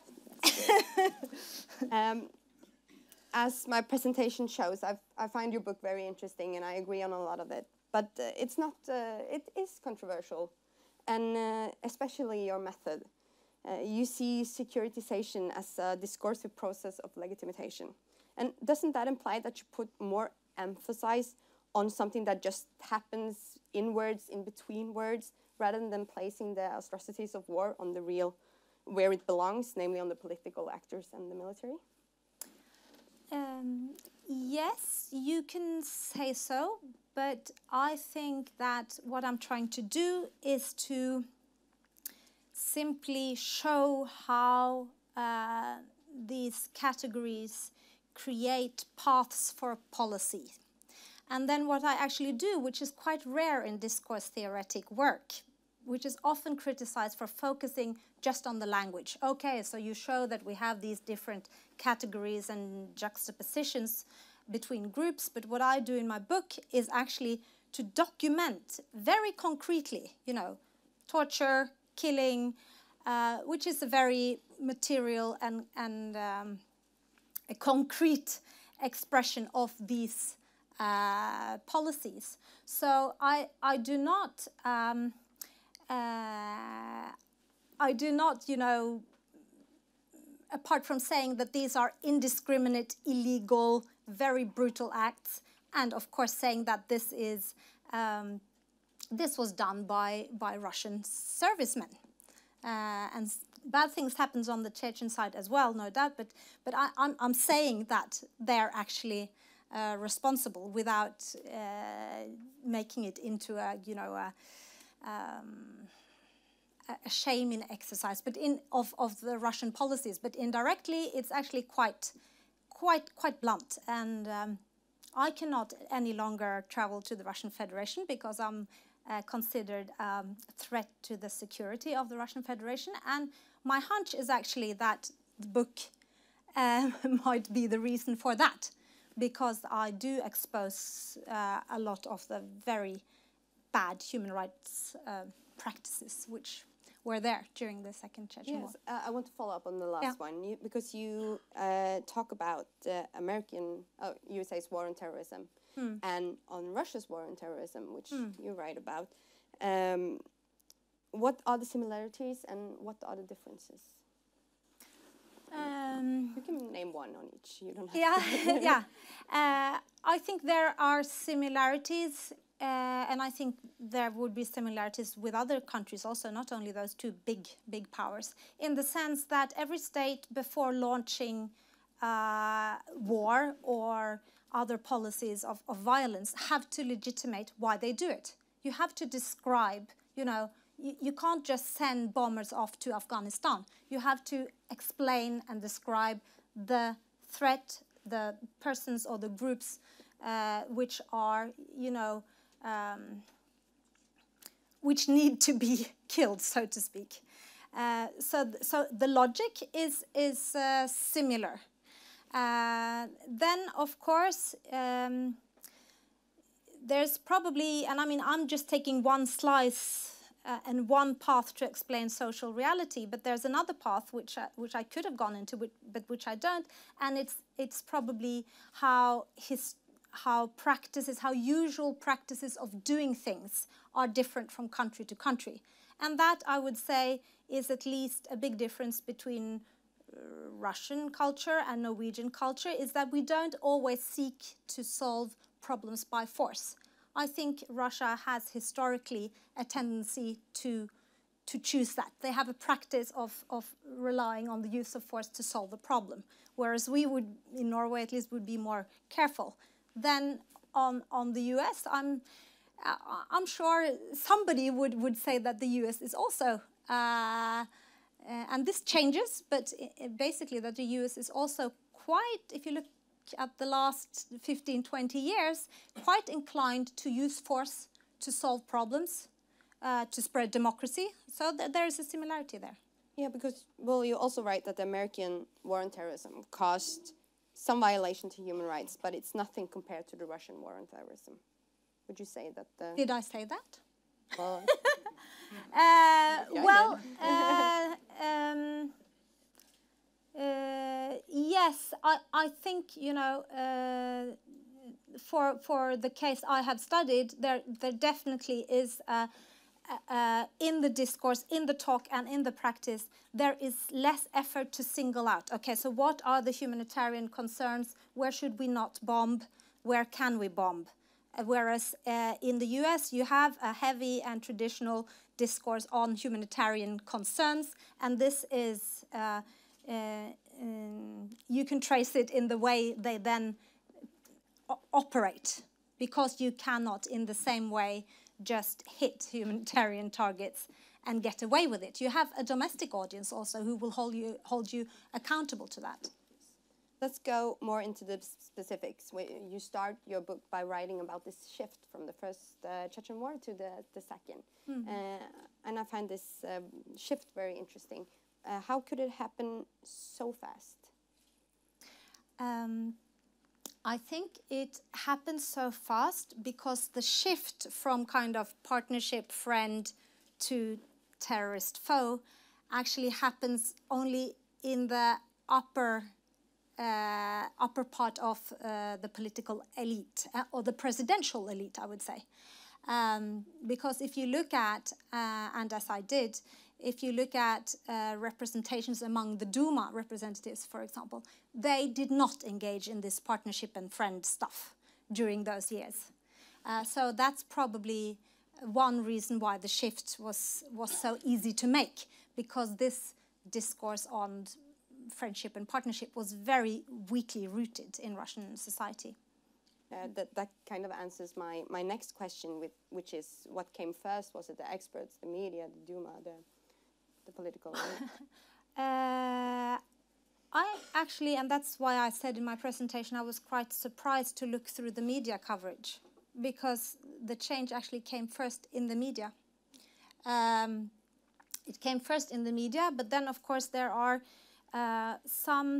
C: um, as my presentation shows, I've, I find your book very interesting and I agree on a lot of it. But uh, it's not, uh, it is controversial, and uh, especially your method. Uh, you see securitization as a discursive process of legitimization. And doesn't that imply that you put more emphasis on something that just happens inwards, in between words, rather than placing the atrocities of war on the real, where it belongs, namely on the political actors and the military?
B: Um, yes, you can say so. But I think that what I'm trying to do is to simply show how uh, these categories create paths for policy. And then what I actually do, which is quite rare in discourse theoretic work, which is often criticized for focusing just on the language. Okay, so you show that we have these different categories and juxtapositions between groups, but what I do in my book is actually to document very concretely, you know, torture, killing, uh, which is a very material and, and um, a concrete expression of these uh, policies. So I, I do not, um, uh, I do not, you know, apart from saying that these are indiscriminate, illegal, very brutal acts, and of course saying that this is um, this was done by by Russian servicemen, uh, and bad things happens on the Chechen side as well, no doubt. But but I, I'm I'm saying that they're actually uh, responsible without uh, making it into a you know a, um, a shaming exercise, but in of of the Russian policies. But indirectly, it's actually quite. Quite, quite blunt, and um, I cannot any longer travel to the Russian Federation because I'm uh, considered um, a threat to the security of the Russian Federation. And my hunch is actually that the book uh, might be the reason for that, because I do expose uh, a lot of the very bad human rights uh, practices which were there during the Second Chechen War.
C: Yes, uh, I want to follow up on the last
B: Yeah.
C: one, you, because you uh, talk about uh, American, oh, U S A's war on terrorism,
B: Hmm.
C: and on Russia's war on terrorism, which
B: Hmm.
C: you write about. Um, what are the similarities and what are the differences?
B: Um,
C: You can name one on each. You don't have
B: yeah,
C: to.
B: yeah. Uh, I think there are similarities, uh, and I think there would be similarities with other countries also, not only those two big, big powers, in the sense that every state, before launching uh, war or other policies of, of violence, have to legitimate why they do it. You have to describe, you know, you, you can't just send bombers off to Afghanistan. You have to explain and describe the threat, the persons or the groups uh, which are, you know, um, which need to be killed, so to speak. Uh, so, th so the logic is is uh, similar. Uh, then, of course, um, there's probably, and I mean, I'm just taking one slice uh, and one path to explain social reality, but there's another path which I, which I could have gone into, but which I don't, and it's it's probably how his how practices, how usual practices of doing things are different from country to country, and that I would say is at least a big difference between Russian culture and Norwegian culture, is that we don't always seek to solve problems by force. I think Russia has historically a tendency to to choose that. They have a practice of, of relying on the use of force to solve the problem, whereas we would, in Norway at least, would be more careful. Then on, on the U S, I'm, uh, I'm sure somebody would, would say that the U S is also uh, Uh, and this changes, but it, basically that the U S is also quite, if you look at the last fifteen, twenty years, quite inclined to use force to solve problems, uh, to spread democracy. So th there is a similarity there.
C: Yeah, because, well, you also write that the American war on terrorism caused some violation to human rights, but it's nothing compared to the Russian war on terrorism. Would you say that the...
B: Did I say that?
C: Well...
B: Uh,
C: Yeah,
B: well, uh, um, uh, yes, I, I think, you know, uh, for for the case I have studied, there there definitely is, uh, uh, in the discourse, in the talk, and in the practice, there is less effort to single out. Okay, so what are the humanitarian concerns? Where should we not bomb? Where can we bomb? Uh, whereas uh, in the U S, you have a heavy and traditional discourse on humanitarian concerns, and this is, uh, uh, um, you can trace it in the way they then operate, because you cannot in the same way just hit humanitarian targets and get away with it. You have a domestic audience also who will hold you, hold you accountable to that.
C: Let's go more into the specifics. You start your book by writing about this shift from the first uh, Chechen war to the, the second. Mm-hmm. uh, and I find this um, shift very interesting. Uh, how could it happen so fast?
B: Um, I think it happens so fast because the shift from kind of partnership friend to terrorist foe actually happens only in the upper Uh, upper part of uh, the political elite, uh, or the presidential elite, I would say. Um, because if you look at, uh, and as I did, if you look at uh, representations among the Duma representatives, for example, they did not engage in this partnership and friend stuff during those years. Uh, so that's probably one reason why the shift was, was so easy to make, because this discourse on friendship and partnership was very weakly rooted in Russian society.
C: Uh, that, that kind of answers my, my next question, with, which is what came first? Was it the experts, the media, the Duma, the, the political?
B: uh, I actually, and that's why I said in my presentation, I was quite surprised to look through the media coverage, because the change actually came first in the media. Um, it came first in the media, but then of course there are Uh, some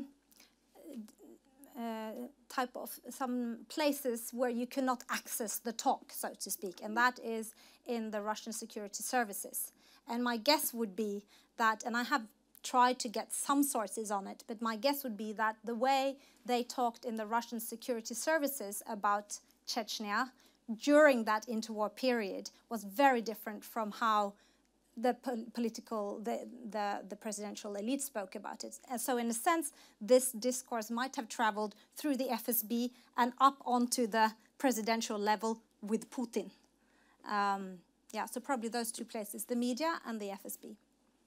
B: uh, type of, some places where you cannot access the talk, so to speak, and that is in the Russian security services. And my guess would be that, and I have tried to get some sources on it, but my guess would be that the way they talked in the Russian security services about Chechnya during that interwar period was very different from how the pol political, the, the, the presidential elite spoke about it. And so in a sense, this discourse might have traveled through the F S B and up onto the presidential level with Putin. Um, yeah, so probably those two places, the media and the F S B.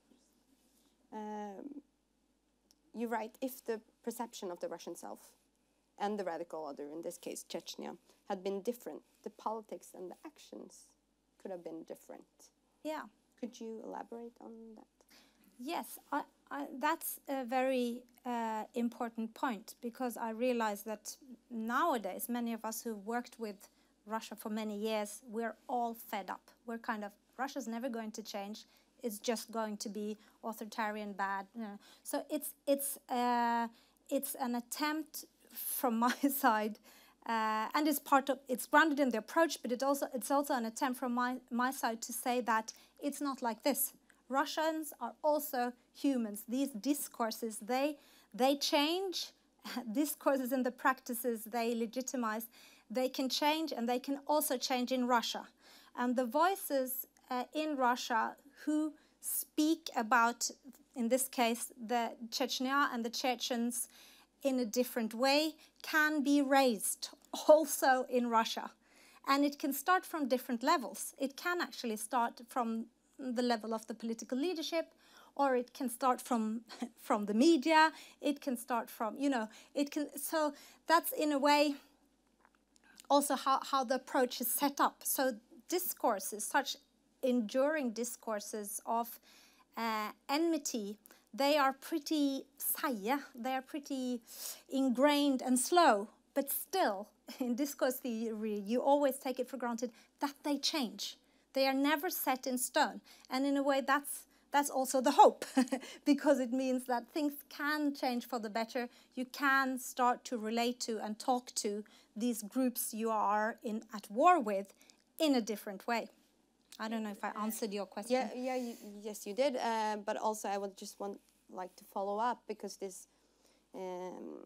C: Um, you write, if the perception of the Russian self and the radical other, in this case Chechnya, had been different, the politics and the actions could have been different.
B: Yeah.
C: Could you elaborate on that?
B: Yes, I, I, that's a very uh, important point, because I realize that nowadays many of us who worked with Russia for many years, we're all fed up. We're kind of, Russia's never going to change. It's just going to be authoritarian, bad. You know. So it's it's uh, it's an attempt from my side Uh, and it's part of, it's grounded in the approach, but it also, it's also an attempt from my, my side to say that it's not like this. Russians are also humans. These discourses, they, they change. Discourses and the practices they legitimize, they can change, and they can also change in Russia. And the voices uh, in Russia who speak about, in this case, the Chechnya and the Chechens in a different way can be raised also in Russia. And it can start from different levels. It can actually start from the level of the political leadership, or it can start from from the media. It can start from, you know, it can, so that's in a way also how, how the approach is set up. So discourses, such enduring discourses of uh, enmity, they are pretty seige, they are pretty ingrained and slow, but still, in discourse theory, you always take it for granted that they change. They are never set in stone. And in a way, that's that's also the hope, because it means that things can change for the better. You can start to relate to and talk to these groups you are in at war with in a different way. I don't know if I answered your question.
C: Yeah, yeah, you, yes, you did. Uh, but also, I would just want like to follow up, because this um,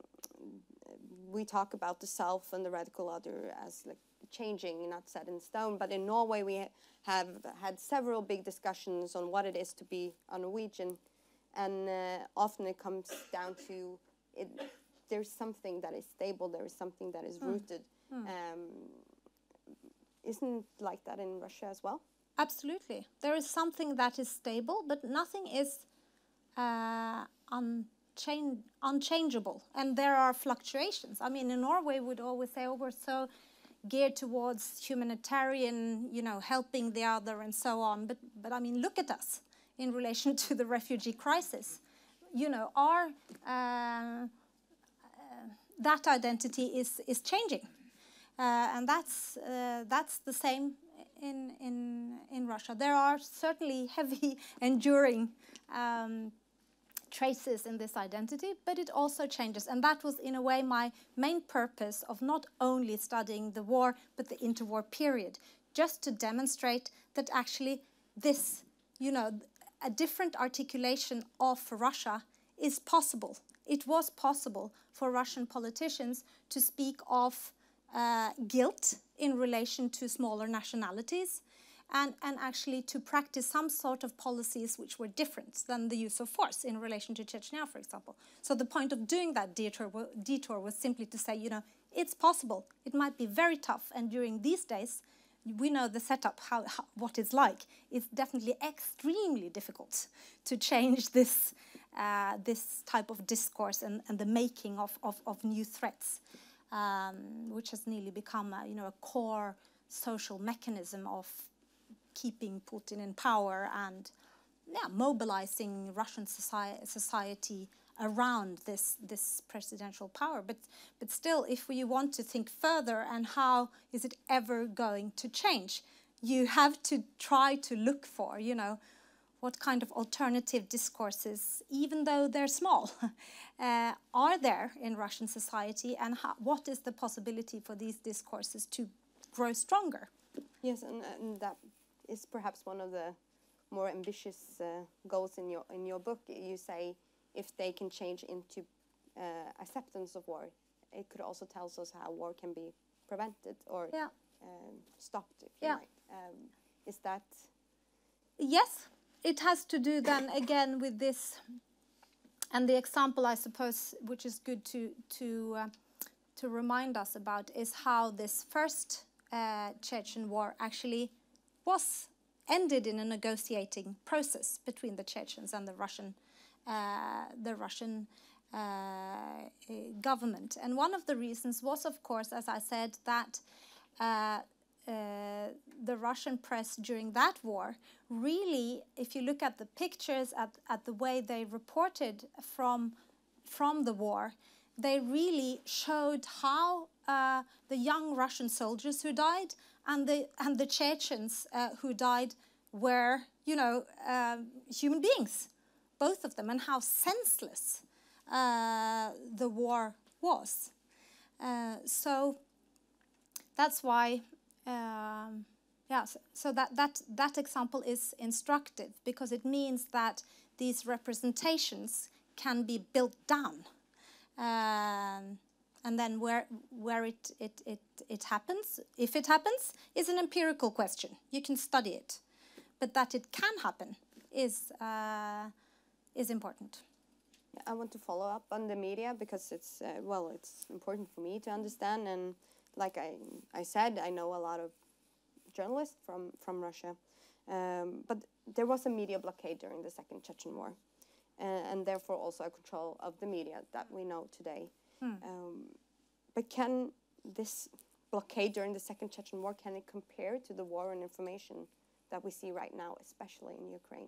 C: we talk about the self and the radical other as like changing, not set in stone. But in Norway, we ha have had several big discussions on what it is to be a Norwegian, and uh, often it comes down to it. There's something that is stable. There is something that is mm. rooted. Mm. Um, isn't like that in Russia as well?
B: Absolutely. There is something that is stable, but nothing is uh, unchange unchangeable. And there are fluctuations. I mean, in Norway, we would always say, oh, we're so geared towards humanitarian, you know, helping the other and so on. But, but I mean, look at us in relation to the refugee crisis. You know, our, uh, uh, that identity is, is changing. Uh, and that's, uh, that's the same in, in, in Russia. There are certainly heavy, enduring um, traces in this identity, but it also changes. And that was, in a way, my main purpose of not only studying the war, but the interwar period, just to demonstrate that actually this, you know, a different articulation of Russia is possible. It was possible for Russian politicians to speak of uh, guilt in relation to smaller nationalities, And, and actually to practice some sort of policies which were different than the use of force in relation to Chechnya, for example. So the point of doing that detour, detour was simply to say, you know, it's possible. It might be very tough, and during these days, we know the setup, how, how, what it's like. It's definitely extremely difficult to change this, uh, this type of discourse and, and the making of, of, of new threats, um, which has nearly become a, you know, a core social mechanism of keeping Putin in power and yeah, mobilizing Russian society, society around this, this presidential power. But, but still, if you want to think further and how is it ever going to change, you have to try to look for, you know, what kind of alternative discourses, even though they're small, uh, are there in Russian society, and how, what is the possibility for these discourses to grow stronger?
C: Yes, and, and that is perhaps one of the more ambitious uh, goals in your in your book. You say if they can change into uh, acceptance of war, it could also tell us how war can be prevented or
B: yeah.
C: um, stopped, if
B: yeah.
C: you like. Um, is that?
B: Yes, it has to do then again with this, and the example I suppose, which is good to to uh, to remind us about, is how this first uh, Chechen war actually was ended in a negotiating process between the Chechens and the Russian, uh, the Russian uh, government. And one of the reasons was, of course, as I said, that uh, uh, the Russian press during that war really, if you look at the pictures, at, at the way they reported from, from the war, they really showed how uh, the young Russian soldiers who died and the and the Chechens uh, who died were, you know, uh, human beings, both of them, and how senseless uh, the war was. Uh, so that's why, um, yeah, so, so that, that, that example is instructive because it means that these representations can be built down. Um, and then where, where it, it, it, it happens, if it happens, is an empirical question. You can study it. But that it can happen is, uh, is important.
C: I want to follow up on the media because it's, uh, well, it's important for me to understand. And like I, I said, I know a lot of journalists from, from Russia. Um, but there was a media blockade during the Second Chechen War. Uh, and therefore also a control of the media that we know today. Hmm. Um, but can this blockade during the Second Chechen War, can it compare to the war on information that we see right now, especially in Ukraine?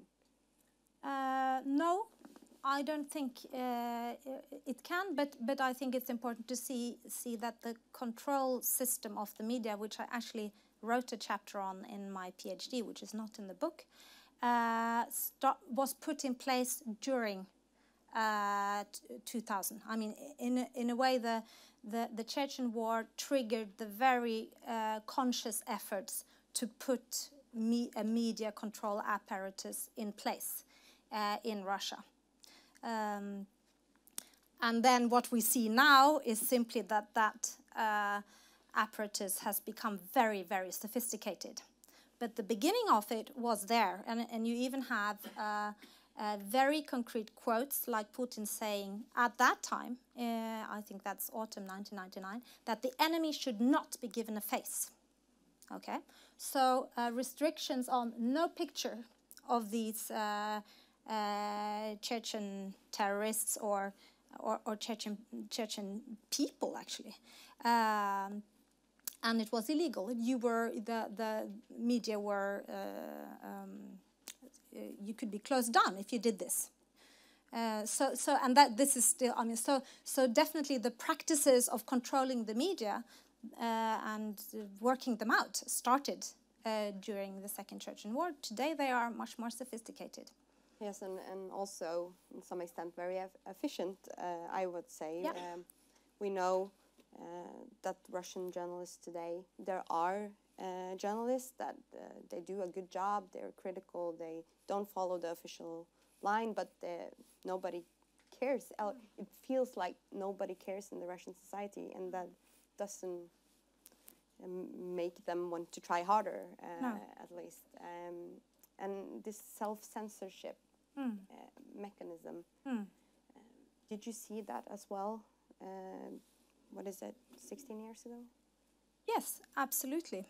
B: Uh, no. I don't think uh, it can, but but I think it's important to see see that the control system of the media, which I actually wrote a chapter on in my PhD, which is not in the book, uh, start, was put in place during uh, two thousand. I mean, in a, in a way, the the the Chechen War triggered the very uh, conscious efforts to put me, a media control apparatus in place uh, in Russia. Um, and then what we see now is simply that that uh, apparatus has become very, very sophisticated. But the beginning of it was there, and, and you even have uh, uh, very concrete quotes like Putin saying at that time, uh, I think that's autumn nineteen ninety-nine, that the enemy should not be given a face. Okay, so uh, restrictions on no picture of these uh, Uh, Chechen terrorists or or, or Chechen Chechen people actually, um, and it was illegal. You were the the media were uh, um, you could be closed down if you did this. Uh, so so and that this is still I mean so so definitely the practices of controlling the media uh, and working them out started uh, during the Second Chechen War. Today they are much more sophisticated.
C: Yes, and, and also, in some extent, very efficient, uh, I would say.
B: Yeah.
C: Um, we know uh, that Russian journalists today, there are uh, journalists that uh, they do a good job, they're critical, they don't follow the official line, but nobody cares. It feels like nobody cares in the Russian society, and that doesn't um, make them want to try harder, uh,
B: no.
C: at least. Um, and this self-censorship mm. uh, mechanism, mm. uh, did you see that as well? Uh, what is it, sixteen years ago?
B: Yes, absolutely.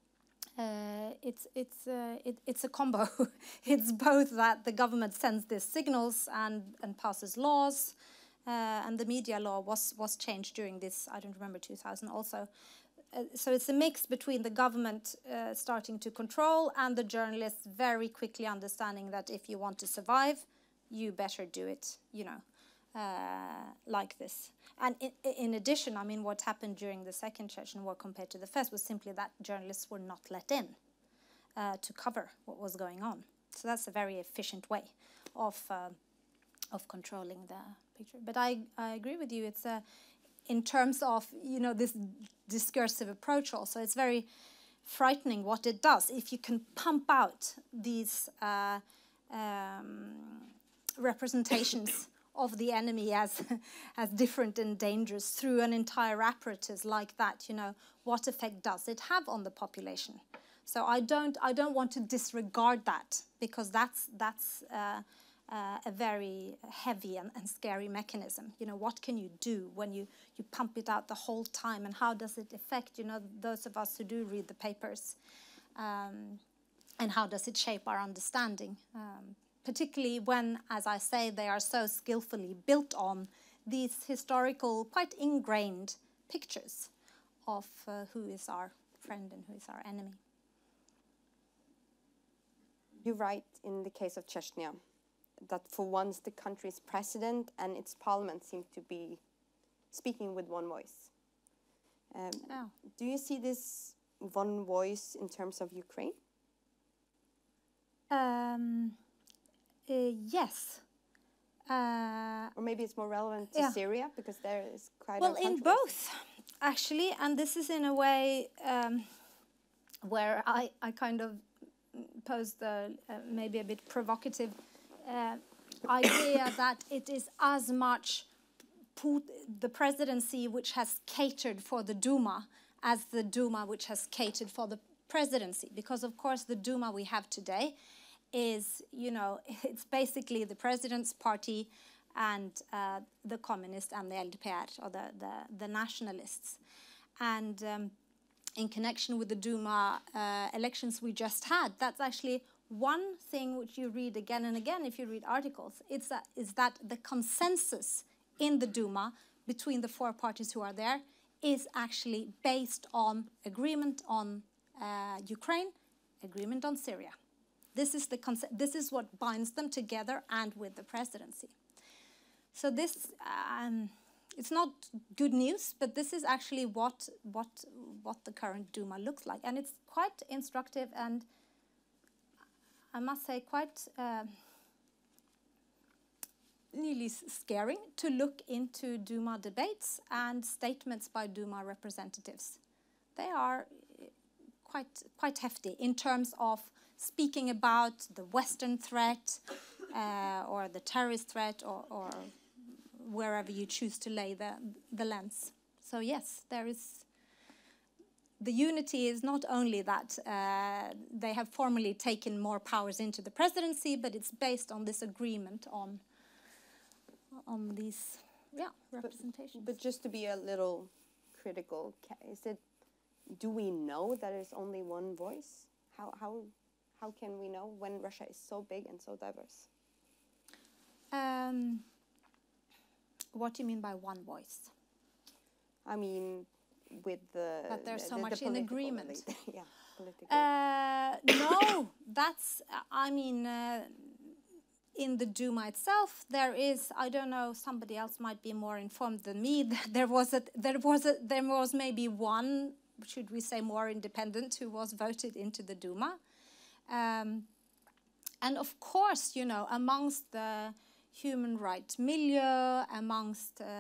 B: Uh, it's it's uh, it, it's a combo. It's both that the government sends these signals and and passes laws, uh, and the media law was was changed during this. I don't remember two thousand also. Uh, so it's a mix between the government uh, starting to control and the journalists very quickly understanding that if you want to survive, you better do it, you know, uh, like this. And in, in addition, I mean, what happened during the Second Chechen War compared to the first was simply that journalists were not let in uh, to cover what was going on. So that's a very efficient way of uh, of controlling the picture. But I, I agree with you. It's a in terms of, you know, this discursive approach also, it's very frightening what it does. If you can pump out these uh, um, representations of the enemy as, as different and dangerous through an entire apparatus like that, you know, what effect does it have on the population? So I don't, I don't want to disregard that, because that's, that's uh, Uh, a very heavy and, and scary mechanism. You know, what can you do when you, you pump it out the whole time, and how does it affect, you know, those of us who do read the papers, um, and how does it shape our understanding, um, particularly when, as I say, they are so skillfully built on these historical, quite ingrained pictures of uh, who is our friend and who is our enemy.
C: You write in the case of Chechnya that for once the country's president and its parliament seem to be speaking with one voice. Um,
B: oh.
C: Do you see this one voice in terms of Ukraine?
B: Um, uh, yes. Uh,
C: or maybe it's more relevant to
B: yeah.
C: Syria, because there is quite
B: well,
C: a
B: in both. actually, and this is in a way um, where I, I kind of pose the uh, maybe a bit provocative uh, idea that it is as much Put the presidency which has catered for the Duma as the Duma which has catered for the presidency. Because of course the Duma we have today is, you know, it's basically the president's party and uh, the communists and the L D P R, or the, the, the nationalists. And um, in connection with the Duma uh, elections we just had, that's actually one thing which you read again and again if you read articles. It's that, is that the consensus in the Duma between the four parties who are there is actually based on agreement on uh, Ukraine, agreement on Syria. This is the this is what binds them together and with the presidency. So this um, it's not good news, but this is actually what what what the current Duma looks like, and it's quite instructive and I must say quite. Uh, Really scary to look into Duma debates and statements by Duma representatives. They are quite quite hefty in terms of speaking about the Western threat uh, or the terrorist threat, or, or wherever you choose to lay the, the lens. So yes, there is the unity is not only that uh, they have formally taken more powers into the presidency, but it's based on this agreement on on these, yeah, representations.
C: But, but just to be a little critical, is it, do we know that there's only one voice? How, how, how can we know when Russia is so big and so diverse?
B: Um, what do you mean by one voice?
C: I mean, with the...
B: That there's so
C: the,
B: much
C: the
B: in agreement.
C: yeah, political.
B: Uh, no, that's, I mean... Uh, in the Duma itself, there is, I don't know, somebody else might be more informed than me. There was a, there was a, there was maybe one, should we say, more independent who was voted into the Duma, um, and of course, you know, amongst the human rights milieu, amongst um,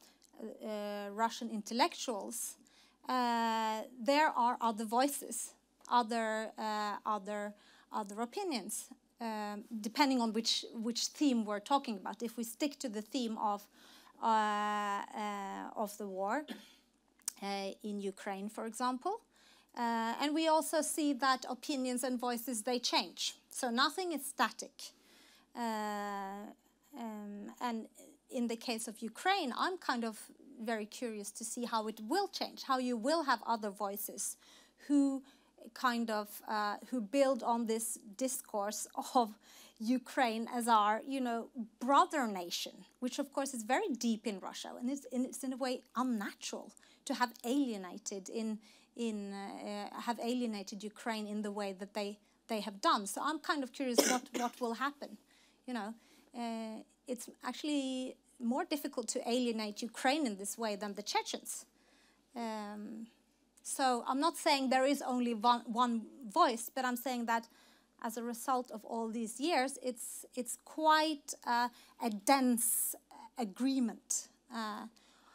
B: uh, Russian intellectuals, uh, there are other voices, other, uh, other, other opinions. Um, depending on which which theme we're talking about. If we stick to the theme of uh, uh, of the war uh, in Ukraine, for example, uh, and we also see that opinions and voices, they change. So nothing is static. Uh, um, and in the case of Ukraine, I'm kind of very curious to see how it will change, how you will have other voices who kind of uh, who build on this discourse of Ukraine as our, you know, brother nation, which of course is very deep in Russia, and it's in, it's in a way unnatural to have alienated in in uh, uh, have alienated Ukraine in the way that they they have done. So I'm kind of curious what what will happen. You know, uh, it's actually more difficult to alienate Ukraine in this way than the Chechens. Um, So I'm not saying there is only one, one voice, but I'm saying that as a result of all these years, it's it's quite uh, a dense agreement uh,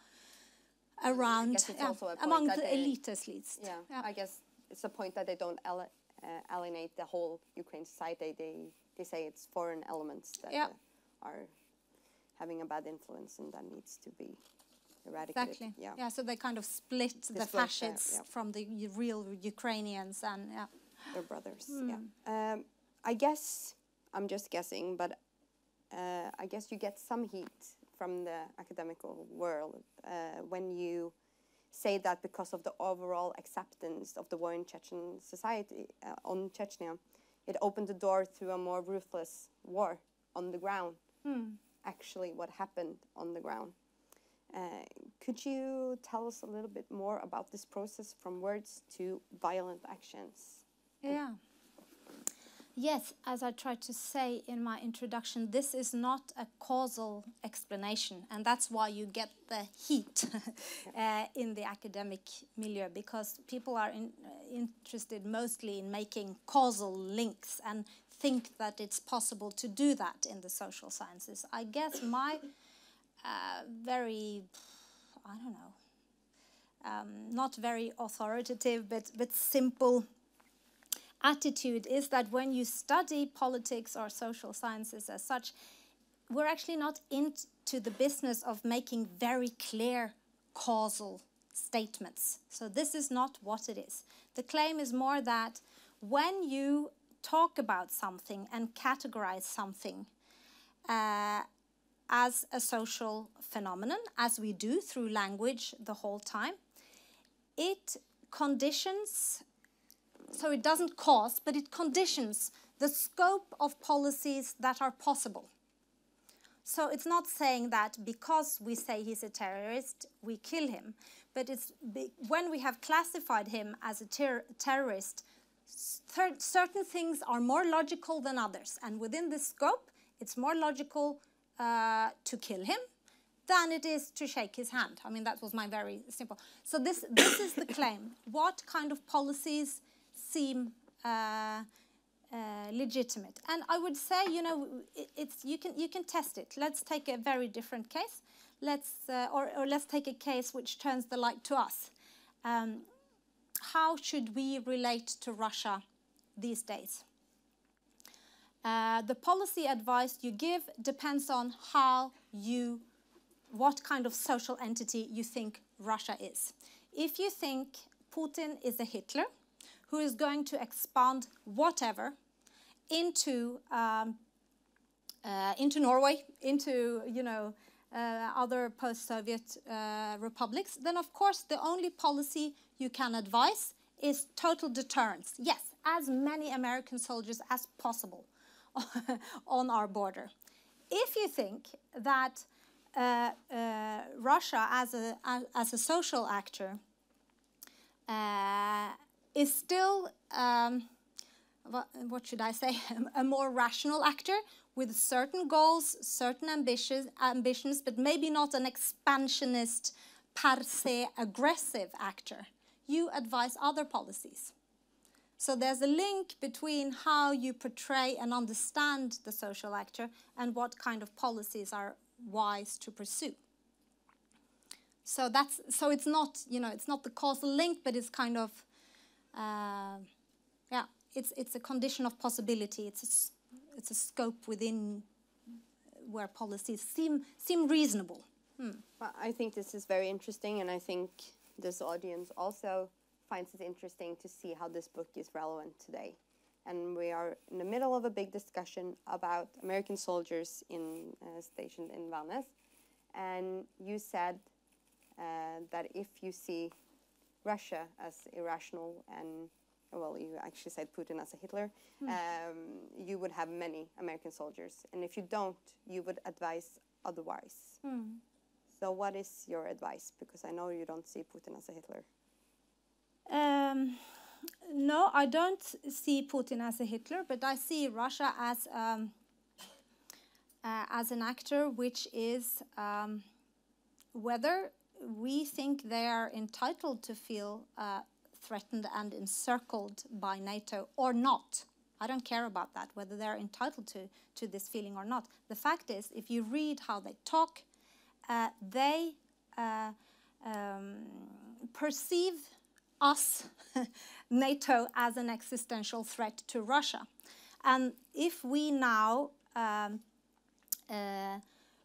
B: around uh, among the they, elite at least.
C: Yeah, yeah, I guess it's a point that they don't ali uh, alienate the whole Ukraine society. They they say it's foreign elements that
B: yeah.
C: uh, are having a bad influence, and that needs to be eradicated.
B: Exactly.
C: Yeah.
B: Yeah. So they kind of split the, the fascists uh, yeah. from the real Ukrainians, and yeah,
C: their brothers.
B: Mm.
C: Yeah. Um, I guess I'm just guessing, but uh, I guess you get some heat from the academical world uh, when you say that because of the overall acceptance of the war in Chechen society uh, on Chechnya, it opened the door to a more ruthless war on the ground.
B: Mm.
C: Actually, what happened on the ground. Uh, could you tell us a little bit more about this process from words to violent actions?
B: Yeah. Yes, as I tried to say in my introduction, this is not a causal explanation, and that's why you get the heat uh, in the academic milieu, because people are in, uh, interested mostly in making causal links and think that it's possible to do that in the social sciences. I guess my Uh, very, I don't know, um, not very authoritative, but, but simple attitude is that when you study politics or social sciences as such, we're actually not into the business of making very clear causal statements. So this is not what it is. The claim is more that when you talk about something and categorize something uh, as a social phenomenon, as we do through language the whole time, it conditions, so it doesn't cause, but it conditions the scope of policies that are possible. So it's not saying that because we say he's a terrorist, we kill him. But it's when we have classified him as a ter terrorist, certain things are more logical than others. And within this scope, it's more logical uh, to kill him than it is to shake his hand. I mean, that was my very simple. So this, this is the claim. What kind of policies seem uh, Uh, legitimate? And I would say, you know, it, it's you can you can test it. Let's take a very different case. Let's uh, or, or let's take a case which turns the light to us. Um, how should we relate to Russia these days? Uh, the policy advice you give depends on how you, what kind of social entity you think Russia is. If you think Putin is a Hitler who is going to expand whatever into um, uh, into Norway, into you know uh, other post-Soviet uh, republics, then of course the only policy you can advise is total deterrence. Yes, as many American soldiers as possible on our border. If you think that uh, uh, Russia as a as a social actor uh, is still um, what should I say, a more rational actor with certain goals, certain ambitions, ambitions, but maybe not an expansionist, per se aggressive actor, you advise other policies. So there's a link between how you portray and understand the social actor and what kind of policies are wise to pursue. So that's so it's not, you know, it's not the causal link, but it's kind of uh, yeah. It's, it's a condition of possibility. It's a, it's a scope within where policies seem, seem reasonable. Hmm.
C: Well, I think this is very interesting, and I think this audience also finds it interesting to see how this book is relevant today. And we are in the middle of a big discussion about American soldiers in, uh, stationed in Vannes. And you said uh, that if you see Russia as irrational and well, you actually said Putin as a Hitler, mm. um, you would have many American soldiers. And if you don't, you would advise otherwise. Mm. So what is your advice? Because I know you don't see Putin as a Hitler.
B: Um, no, I don't see Putin as a Hitler, but I see Russia as, um, uh, as an actor which is, um, whether we think they are entitled to feel uh, threatened and encircled by NATO or not. I don't care about that, whether they're entitled to, to this feeling or not. The fact is, if you read how they talk, uh, they uh, um, perceive us, NATO, as an existential threat to Russia. And if we now um, uh,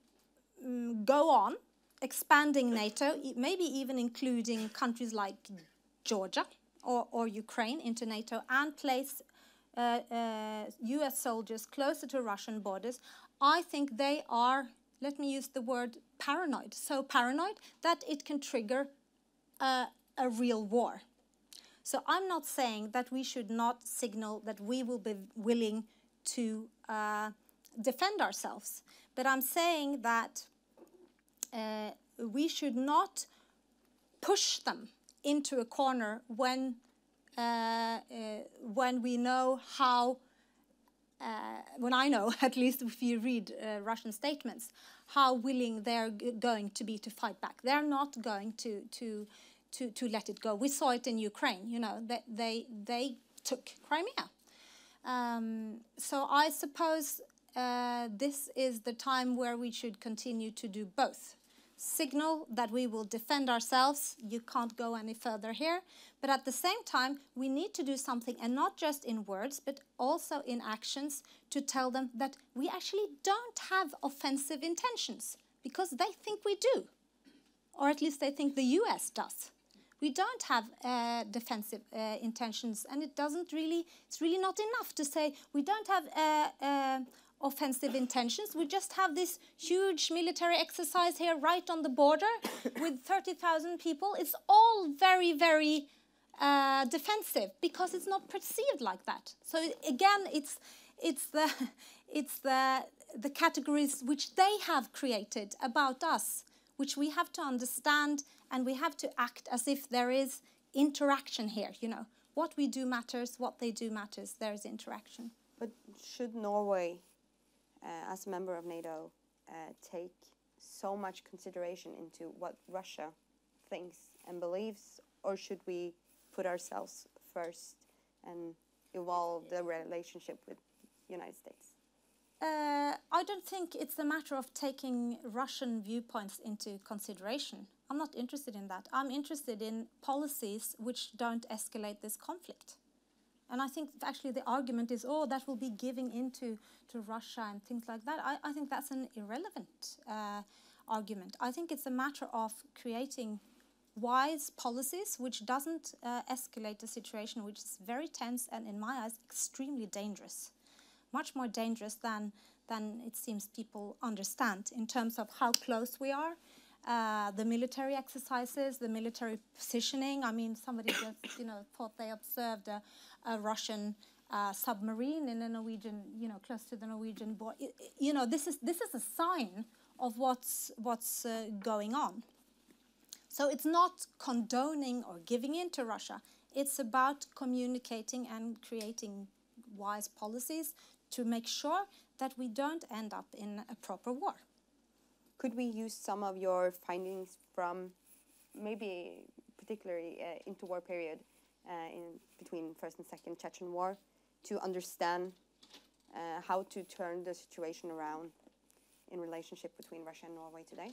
B: go on expanding NATO, maybe even including countries like Georgia or, or Ukraine into NATO, and place uh, uh, U S soldiers closer to Russian borders, I think they are, let me use the word paranoid, so paranoid that it can trigger uh, a real war. So I'm not saying that we should not signal that we will be willing to uh, defend ourselves, but I'm saying that uh, we should not push them into a corner when uh, uh, when we know how, uh, when I know, at least if you read uh, Russian statements, how willing they're g going to be to fight back. They're not going to to to to let it go. We saw it in Ukraine. You know, they they, they took Crimea. Um, so I suppose uh, this is the time where we should continue to do both. signal that we will defend ourselves. You can't go any further here. But at the same time, we need to do something, and not just in words, but also in actions, to tell them that we actually don't have offensive intentions, because they think we do. Or at least they think the U S does. We don't have uh, defensive uh, intentions, and it doesn't really, it's really not enough to say we don't have uh, uh, offensive intentions. We just have this huge military exercise here right on the border with thirty thousand people. It's all very, very uh, defensive, because it's not perceived like that. So again, it's, it's, the, it's the, the categories which they have created about us, which we have to understand, and we have to act as if there is interaction here, you know. What we do matters, what they do matters, there is interaction.
C: But should Norway, uh, as a member of NATO, uh, take so much consideration into what Russia thinks and believes, or should we put ourselves first and evolve the relationship with the United States?
B: Uh, I don't think it's a matter of taking Russian viewpoints into consideration. I'm not interested in that. I'm interested in policies which don't escalate this conflict. And I think actually the argument is, oh, that will be giving into to Russia and things like that. I, I think that's an irrelevant uh, argument. I think it's a matter of creating wise policies which doesn't uh, escalate the situation, which is very tense and, in my eyes, extremely dangerous. Much more dangerous than, than it seems people understand, in terms of how close we are, uh, the military exercises, the military positioning. I mean, somebody just, you know, thought they observed a, a Russian uh, submarine in a Norwegian, you know, close to the Norwegian border. You know, this is this is a sign of what's what's uh, going on. So it's not condoning or giving in to Russia. It's about communicating and creating wise policies to make sure that we don't end up in a proper war.
C: Could we use some of your findings from maybe particularly uh, interwar period uh, in between First and Second Chechen War to understand uh, how to turn the situation around in relationship between Russia and Norway today?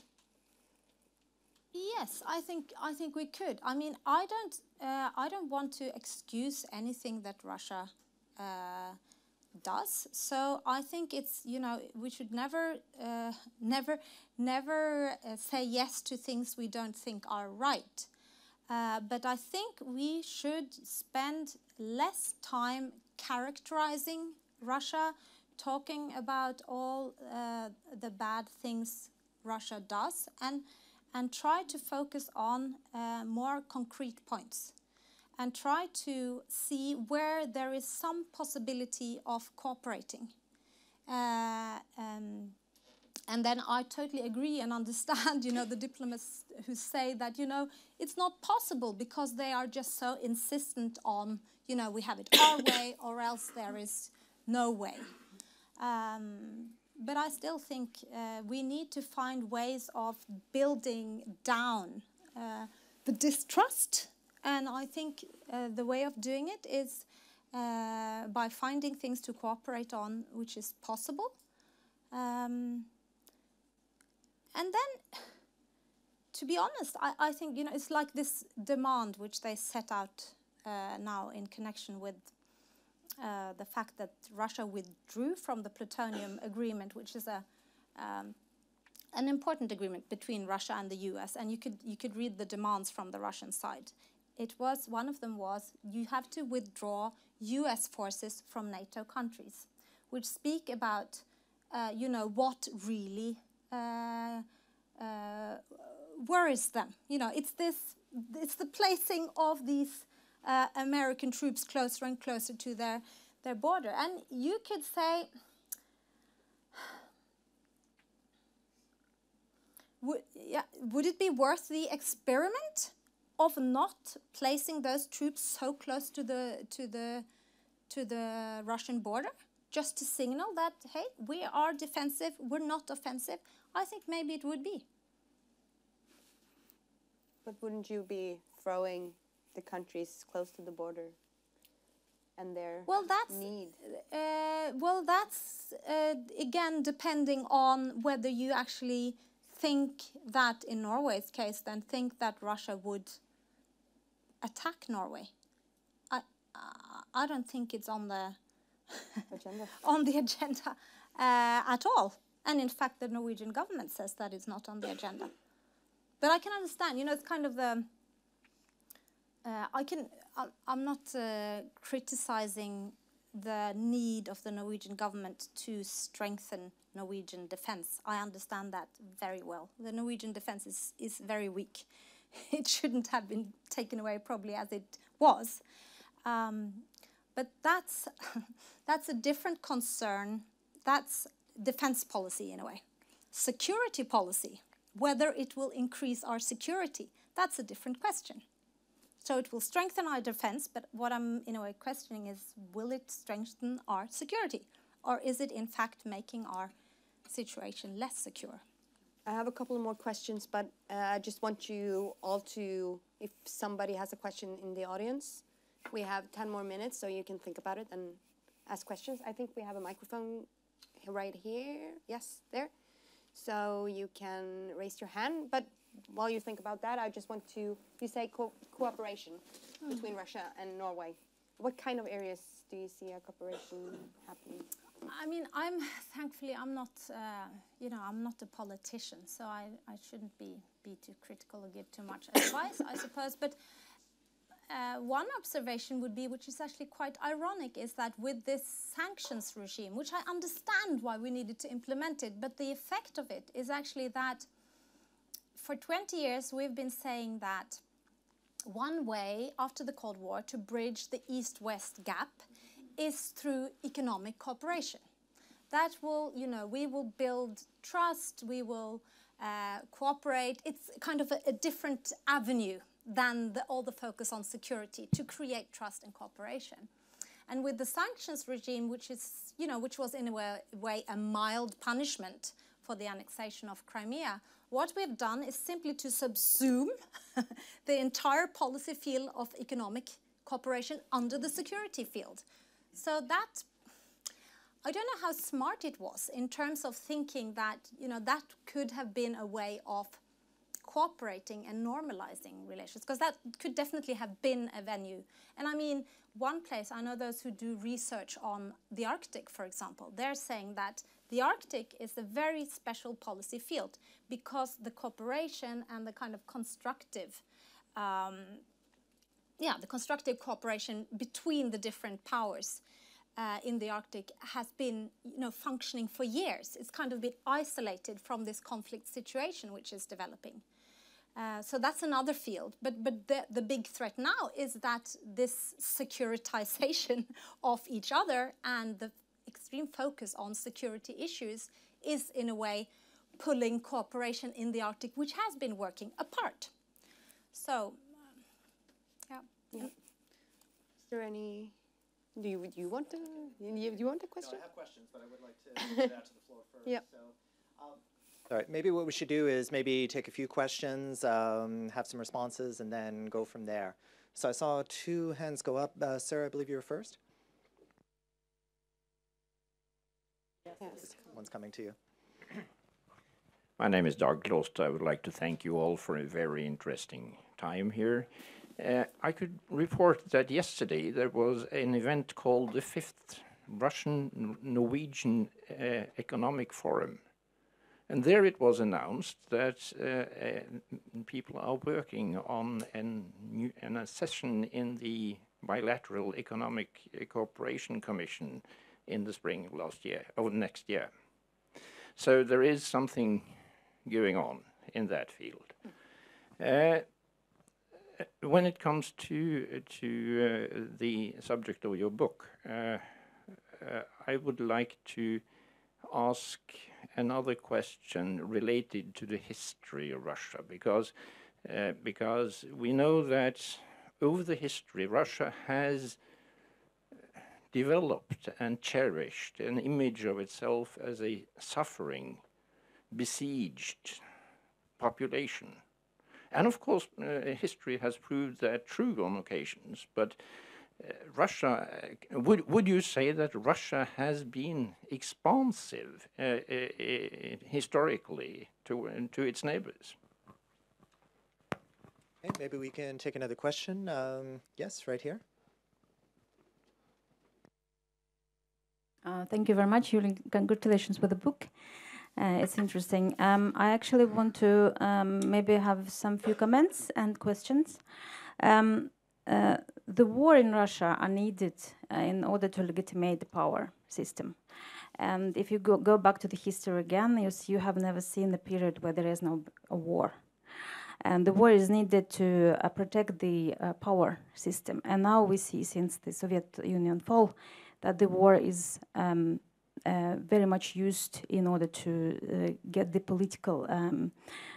B: Yes, I think I think we could. I mean, I don't uh, I don't want to excuse anything that Russia uh, does. So I think it's, you know, we should never uh, never never uh, say yes to things we don't think are right. Uh, but I think we should spend less time characterizing Russia, talking about all uh, the bad things Russia does, and and try to focus on uh, more concrete points, and try to see where there is some possibility of cooperating. Uh, um, and then I totally agree and understand, you know, the diplomats who say that, you know, it's not possible because they are just so insistent on, you know, we have it our way or else there is no way. Um, But I still think uh, we need to find ways of building down uh, the distrust. And I think uh, the way of doing it is uh, by finding things to cooperate on which is possible. Um, and then, to be honest, I, I think, you know, it's like this demand which they set out uh, now in connection with Uh, the fact that Russia withdrew from the plutonium agreement, which is a um, an important agreement between Russia and the U S, and you could you could read the demands from the Russian side. It was one of them was you have to withdraw U S forces from NATO countries, which speak about uh, you know what really uh, uh, worries them. You know, it's this it's the placing of these Uh, American troops closer and closer to their, their border. And you could say, would, yeah, would it be worth the experiment of not placing those troops so close to the, to the, to the Russian border, just to signal that, hey, we are defensive, we're not offensive? I think maybe it would be.
C: But wouldn't you be throwing the countries close to the border and their
B: well, that's,
C: need?
B: Uh, well, that's, uh, again, depending on whether you actually think that, in Norway's case, then think that Russia would attack Norway. I, I don't think it's on the
C: Agenda.
B: on the agenda uh, at all. And in fact, the Norwegian government says that it's not on the agenda. But I can understand, you know, it's kind of the, uh, I can, I'm not uh, criticizing the need of the Norwegian government to strengthen Norwegian defense. I understand that very well. The Norwegian defense is, is very weak. It shouldn't have been taken away probably as it was. Um, but that's, that's a different concern. That's defense policy in a way. Security policy, whether it will increase our security, that's a different question. So it will strengthen our defense, but what I'm in a way questioning is, will it strengthen our security? Or is it in fact making our situation less secure?
C: I have a couple of more questions, but uh, I just want you all to, if somebody has a question in the audience, we have ten more minutes, so you can think about it and ask questions. I think we have a microphone right here. Yes, there. So you can raise your hand, but while you think about that, I just want to, you say co cooperation mm. between Russia and Norway. What kind of areas do you see a cooperation happening?
B: I mean, I'm, thankfully, I'm not, uh, you know, I'm not a politician, so I, I shouldn't be, be too critical or give too much advice, I suppose. But uh, one observation would be, which is actually quite ironic, is that with this sanctions regime, which I understand why we needed to implement it, but the effect of it is actually that for twenty years, we've been saying that one way after the Cold War to bridge the East-West gap is through economic cooperation. That will, you know, we will build trust, we will uh, cooperate. It's kind of a, a different avenue than the, all the focus on security to create trust and cooperation. And with the sanctions regime, which is, you know, which was in a way, way a mild punishment for the annexation of Crimea, what we've done is simply to subsume the entire policy field of economic cooperation under the security field. So that, I don't know how smart it was in terms of thinking that, you know, that could have been a way of cooperating and normalizing relations, because that could definitely have been a venue. And I mean, one place, I know those who do research on the Arctic, for example, they're saying that the Arctic is a very special policy field because the cooperation and the kind of constructive, um, yeah, the constructive cooperation between the different powers uh, in the Arctic has been, you know, functioning for years. It's kind of been isolated from this conflict situation which is developing. Uh, so that's another field. But, but the, the big threat now is that this securitization of each other and the extreme focus on security issues is in a way pulling cooperation in the Arctic, which has been working apart. So, um, yeah.
C: yeah. Is there any? Do you do you want to? Do you, do you want a question?
A: No, I have questions, but I would like to get out to the floor first.
C: Yeah.
A: So, um, all right. Maybe what we should do is maybe take a few questions, um, have some responses, and then go from there. So I saw two hands go up. Uh, Sarah, I believe you were first.
C: Yes.
A: One's coming to you.
D: My name is Dag Klost. I would like to thank you all for a very interesting time here. Uh, I could report that yesterday there was an event called the fifth Russian-Norwegian uh, Economic Forum. And there it was announced that uh, uh, people are working on an, new, an a session in the Bilateral Economic Cooperation Commission in the spring of last year, or next year. So there is something going on in that field. Uh, when it comes to, to uh, the subject of your book, uh, uh, I would like to ask another question related to the history of Russia, because, uh, because we know that over the history, Russia has developed and cherished an image of itself as a suffering, besieged population. And of course, uh, history has proved that true on occasions, but Russia, uh, would, would you say that Russia has been expansive uh, uh, uh, historically to, uh, to its neighbors?
A: Okay, maybe we can take another question. Um, yes, right here.
E: Uh, thank you very much, Julie. Congratulations with the book. Uh, it's interesting. Um, I actually want to um, maybe have some few comments and questions. Um, uh, the war in Russia are needed uh, in order to legitimate the power system. And if you go, go back to the history again, you, see, you have never seen a period where there is no a war. And the war is needed to uh, protect the uh, power system. And now we see, since the Soviet Union fall, that the war is um, uh, very much used in order to uh, get the political um,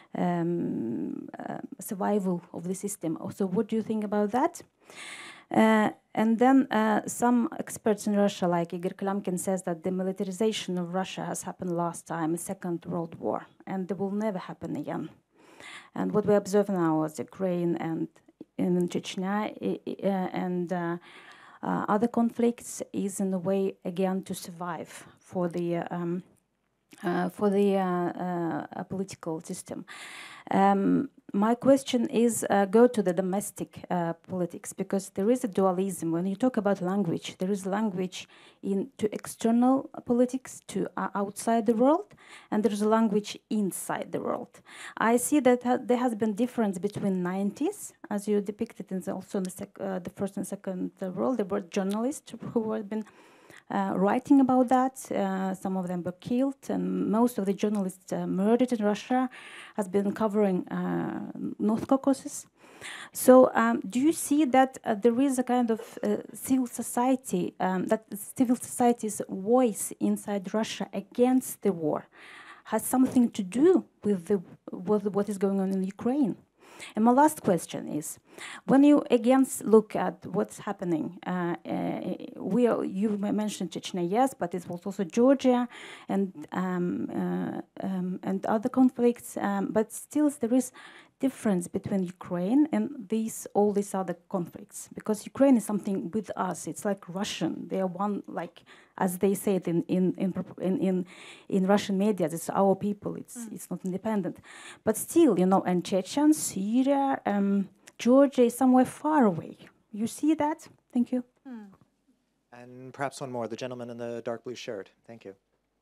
E: um, uh, survival of the system. So what do you think about that? Uh, and then uh, some experts in Russia, like Igor Klamkin, says that the militarization of Russia has happened last time, the Second World War, and it will never happen again. And what we observe now is Ukraine and in Chechnya uh, and uh, uh, other conflicts is in a way again to survive for the um, uh, for the uh, uh, political system. Um, my question is uh, go to the domestic uh, politics, because there is a dualism. When you talk about language, there is language in to external politics, to uh, outside the world, and there is a language inside the world. I see that ha there has been difference between nineties, as you depicted in the, also in the, sec uh, the first and second uh, world. There were journalists who have been Uh, writing about that. Uh, some of them were killed, and most of the journalists uh, murdered in Russia has been covering uh, North Caucasus. So um, do you see that uh, there is a kind of uh, civil society, um, that civil society's voice inside Russia against the war has something to do with, the, with what is going on in Ukraine? And my last question is, when you again look at what's happening, uh, uh, we are, you mentioned Chechnya, yes, but it was also Georgia and um, uh, um, and other conflicts. Um, but still, there is difference between Ukraine and these all these other conflicts, because Ukraine is something with us. It's like Russian. They are one, like as they say it in in in in, in, in Russian media. It's our people. It's mm. it's not independent, but still, you know. And Chechnya, Syria, um, Georgia is somewhere far away. You see that? Thank you.
B: Mm.
A: And perhaps one more. The gentleman in the dark blue shirt. Thank you.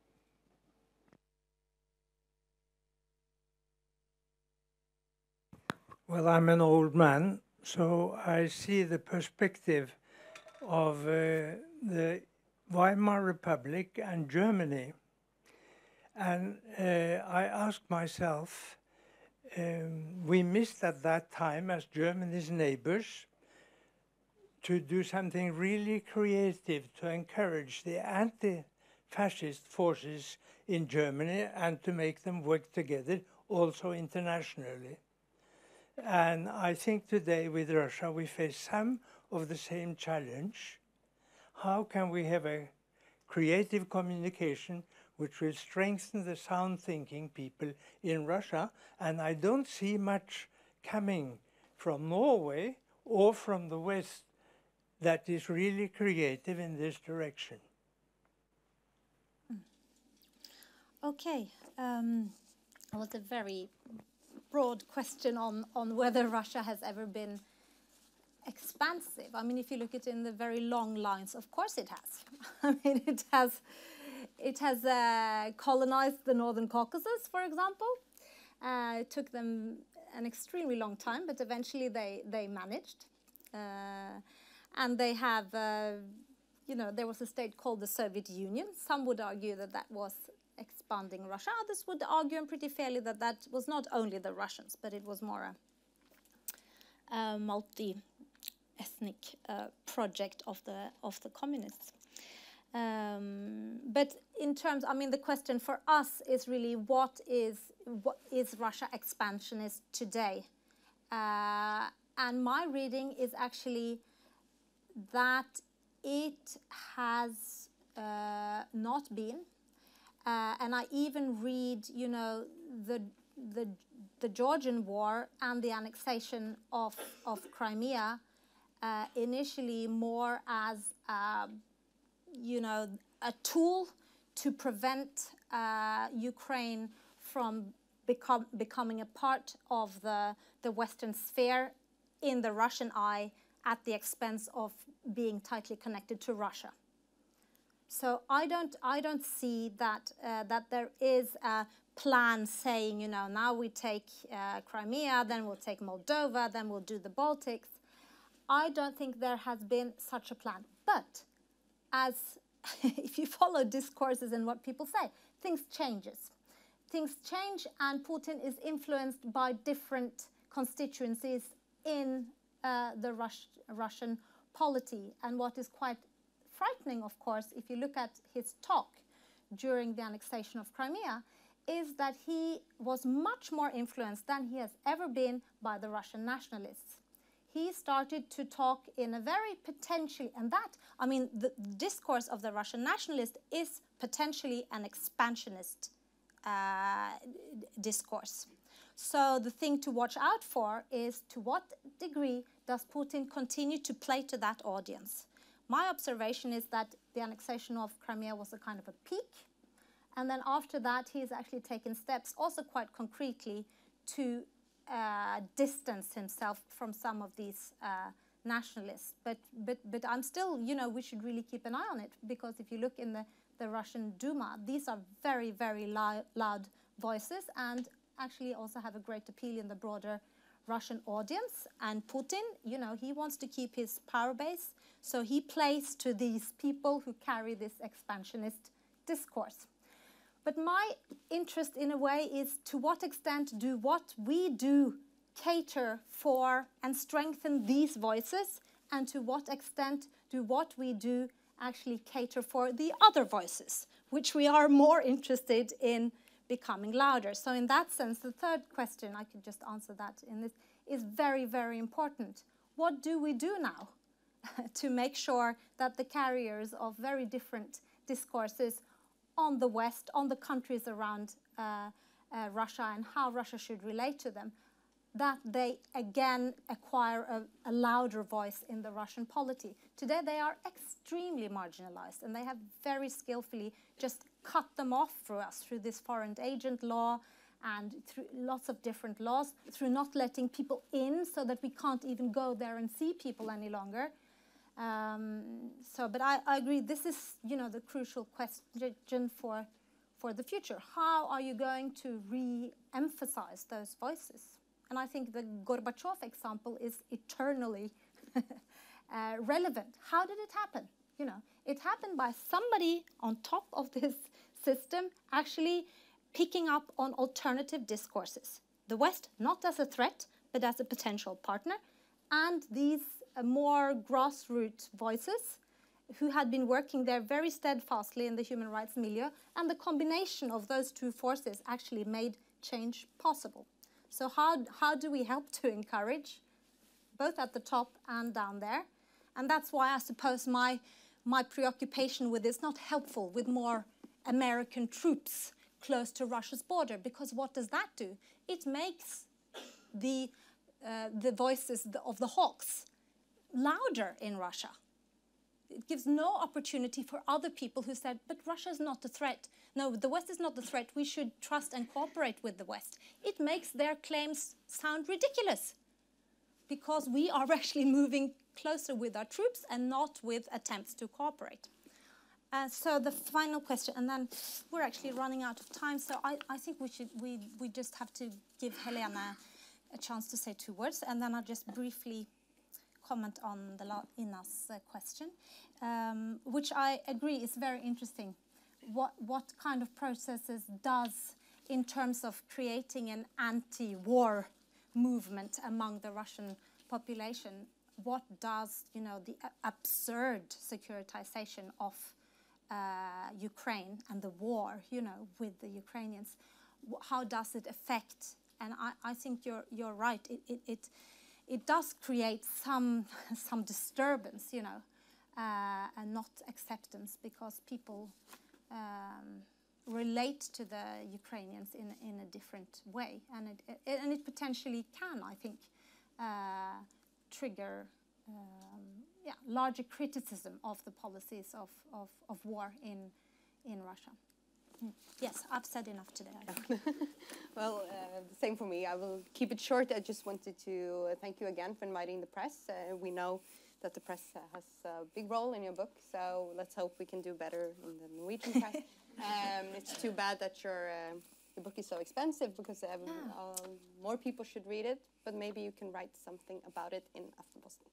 F: Well, I'm an old man, so I see the perspective of uh, the Weimar Republic and Germany. And uh, I asked myself, um, we missed at that time, as Germany's neighbors, to do something really creative to encourage the anti-fascist forces in Germany and to make them work together also internationally. And I think today with Russia we face some of the same challenge. How can we have a creative communication which will strengthen the sound thinking people in Russia? And I don't see much coming from Norway or from the West that is really creative in this direction.
B: Okay, um, that was a very broad question on, on whether Russia has ever been expansive. I mean, if you look at it in the very long lines, of course it has. I mean, it has, it has uh, colonized the Northern Caucasus, for example. Uh, it took them an extremely long time, but eventually they, they managed. Uh, and they have, uh, you know, there was a state called the Soviet Union. Some would argue that that was expanding Russia. Others would argue, and pretty fairly, that that was not only the Russians, but it was more a, a multi-ethnic uh, project of the of the communists. Um, but in terms, I mean, the question for us is really what is what is Russia expansionist today? Uh, and my reading is actually that it has uh, not been. Uh, and I even read, you know, the the the Georgian war and the annexation of of Crimea uh, initially more as, uh, you know, a tool to prevent uh, Ukraine from become, becoming a part of the, the Western sphere in the Russian eye at the expense of being tightly connected to Russia. So I don't, I don't see that, uh, that there is a plan saying, you know, now we take uh, Crimea, then we'll take Moldova, then we'll do the Baltics. I don't think there has been such a plan. But as if you follow discourses and what people say, things changes. Things change, and Putin is influenced by different constituencies in uh, the Rus Russian polity. And what is quite frightening, of course, if you look at his talk during the annexation of Crimea, is that he was much more influenced than he has ever been by the Russian nationalists. He started to talk in a very potentially, and that, I mean, the discourse of the Russian nationalist is potentially an expansionist uh, discourse. So the thing to watch out for is to what degree does Putin continue to play to that audience. My observation is that the annexation of Crimea was a kind of a peak, and then after that he's actually taken steps also quite concretely to uh, distance himself from some of these uh, nationalists. But, but, but I'm still, you know, we should really keep an eye on it, because if you look in the, the Russian Duma, these are very, very loud, loud voices, and actually also have a great appeal in the broader Russian audience. And Putin, you know, he wants to keep his power base, so he plays to these people who carry this expansionist discourse. But my interest in a way is to what extent do what we do cater for and strengthen these voices, and to what extent do what we do actually cater for the other voices, which we are more interested in becoming louder. So in that sense, the third question, I could just answer that in this, is very, very important. What do we do now to make sure that the carriers of very different discourses on the West, on the countries around uh, uh, Russia and how Russia should relate to them, that they again acquire a, a louder voice in the Russian polity? Today they are extremely marginalized, and they have very skillfully just cut them off through us, through this foreign agent law and through lots of different laws, through not letting people in so that we can't even go there and see people any longer. Um, so, but I, I agree, this is, you know, the crucial question for, for the future. How are you going to re-emphasize those voices? And I think the Gorbachev example is eternally uh, relevant. How did it happen? You know, it happened by somebody on top of this system actually picking up on alternative discourses. The West, not as a threat, but as a potential partner, and these uh, more grassroots voices who had been working there very steadfastly in the human rights milieu, and the combination of those two forces actually made change possible. So how, how do we help to encourage, both at the top and down there? And that's why I suppose my, my preoccupation with it's not helpful with more American troops close to Russia's border, because what does that do? It makes the, uh, the voices of the hawks louder in Russia. It gives no opportunity for other people who said, but Russia is not a threat. No, the West is not the threat. We should trust and cooperate with the West. It makes their claims sound ridiculous, because we are actually moving closer with our troops and not with attempts to cooperate. Uh, so the final question, and then we're actually running out of time, so I, I think we should we, we just have to give Helena a chance to say two words, and then I'll just briefly comment on the Ina's uh, question, um, which I agree is very interesting. What, what kind of processes does, in terms of creating an anti-war movement among the Russian population, what does, you know, the absurd securitization of uh, Ukraine and the war, you know, with the Ukrainians, how does it affect? And I, I think you're, you're right. It, it, it, it does create some, some disturbance, you know, uh, and not acceptance, because people um, relate to the Ukrainians in, in a different way. And it, it, and it potentially can, I think, uh, trigger um, yeah, larger criticism of the policies of, of, of war in, in Russia. Mm. Yes, I've said enough today, I think.
C: Well, uh, same for me. I will keep it short. I just wanted to uh, thank you again for inviting the press. Uh, we know that the press uh, has a big role in your book, so let's hope we can do better in the Norwegian press. Um, it's too bad that your, uh, your book is so expensive, because um,
B: Yeah.
C: uh, more people should read it, but maybe you can write something about it in Aftenposten.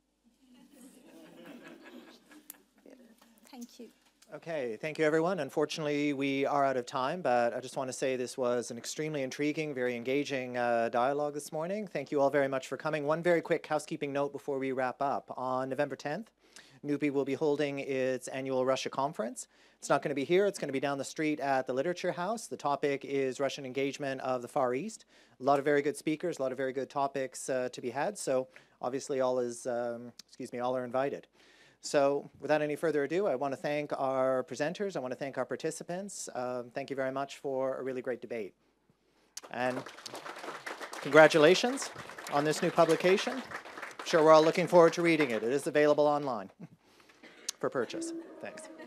C: Yeah.
B: Thank you.
A: Okay, thank you everyone. Unfortunately, we are out of time, but I just want to say this was an extremely intriguing, very engaging uh, dialogue this morning. Thank you all very much for coming. One very quick housekeeping note before we wrap up. On November tenth, N U P I will be holding its annual Russia conference. It's not going to be here, it's going to be down the street at the Literature House. The topic is Russian engagement of the Far East. A lot of very good speakers, a lot of very good topics uh, to be had, so obviously all is, um, excuse me, all are invited. So without any further ado, I want to thank our presenters, I want to thank our participants. Um, thank you very much for a really great debate. And congratulations on this new publication. I'm sure we're all looking forward to reading it. It is available online for purchase. Thanks.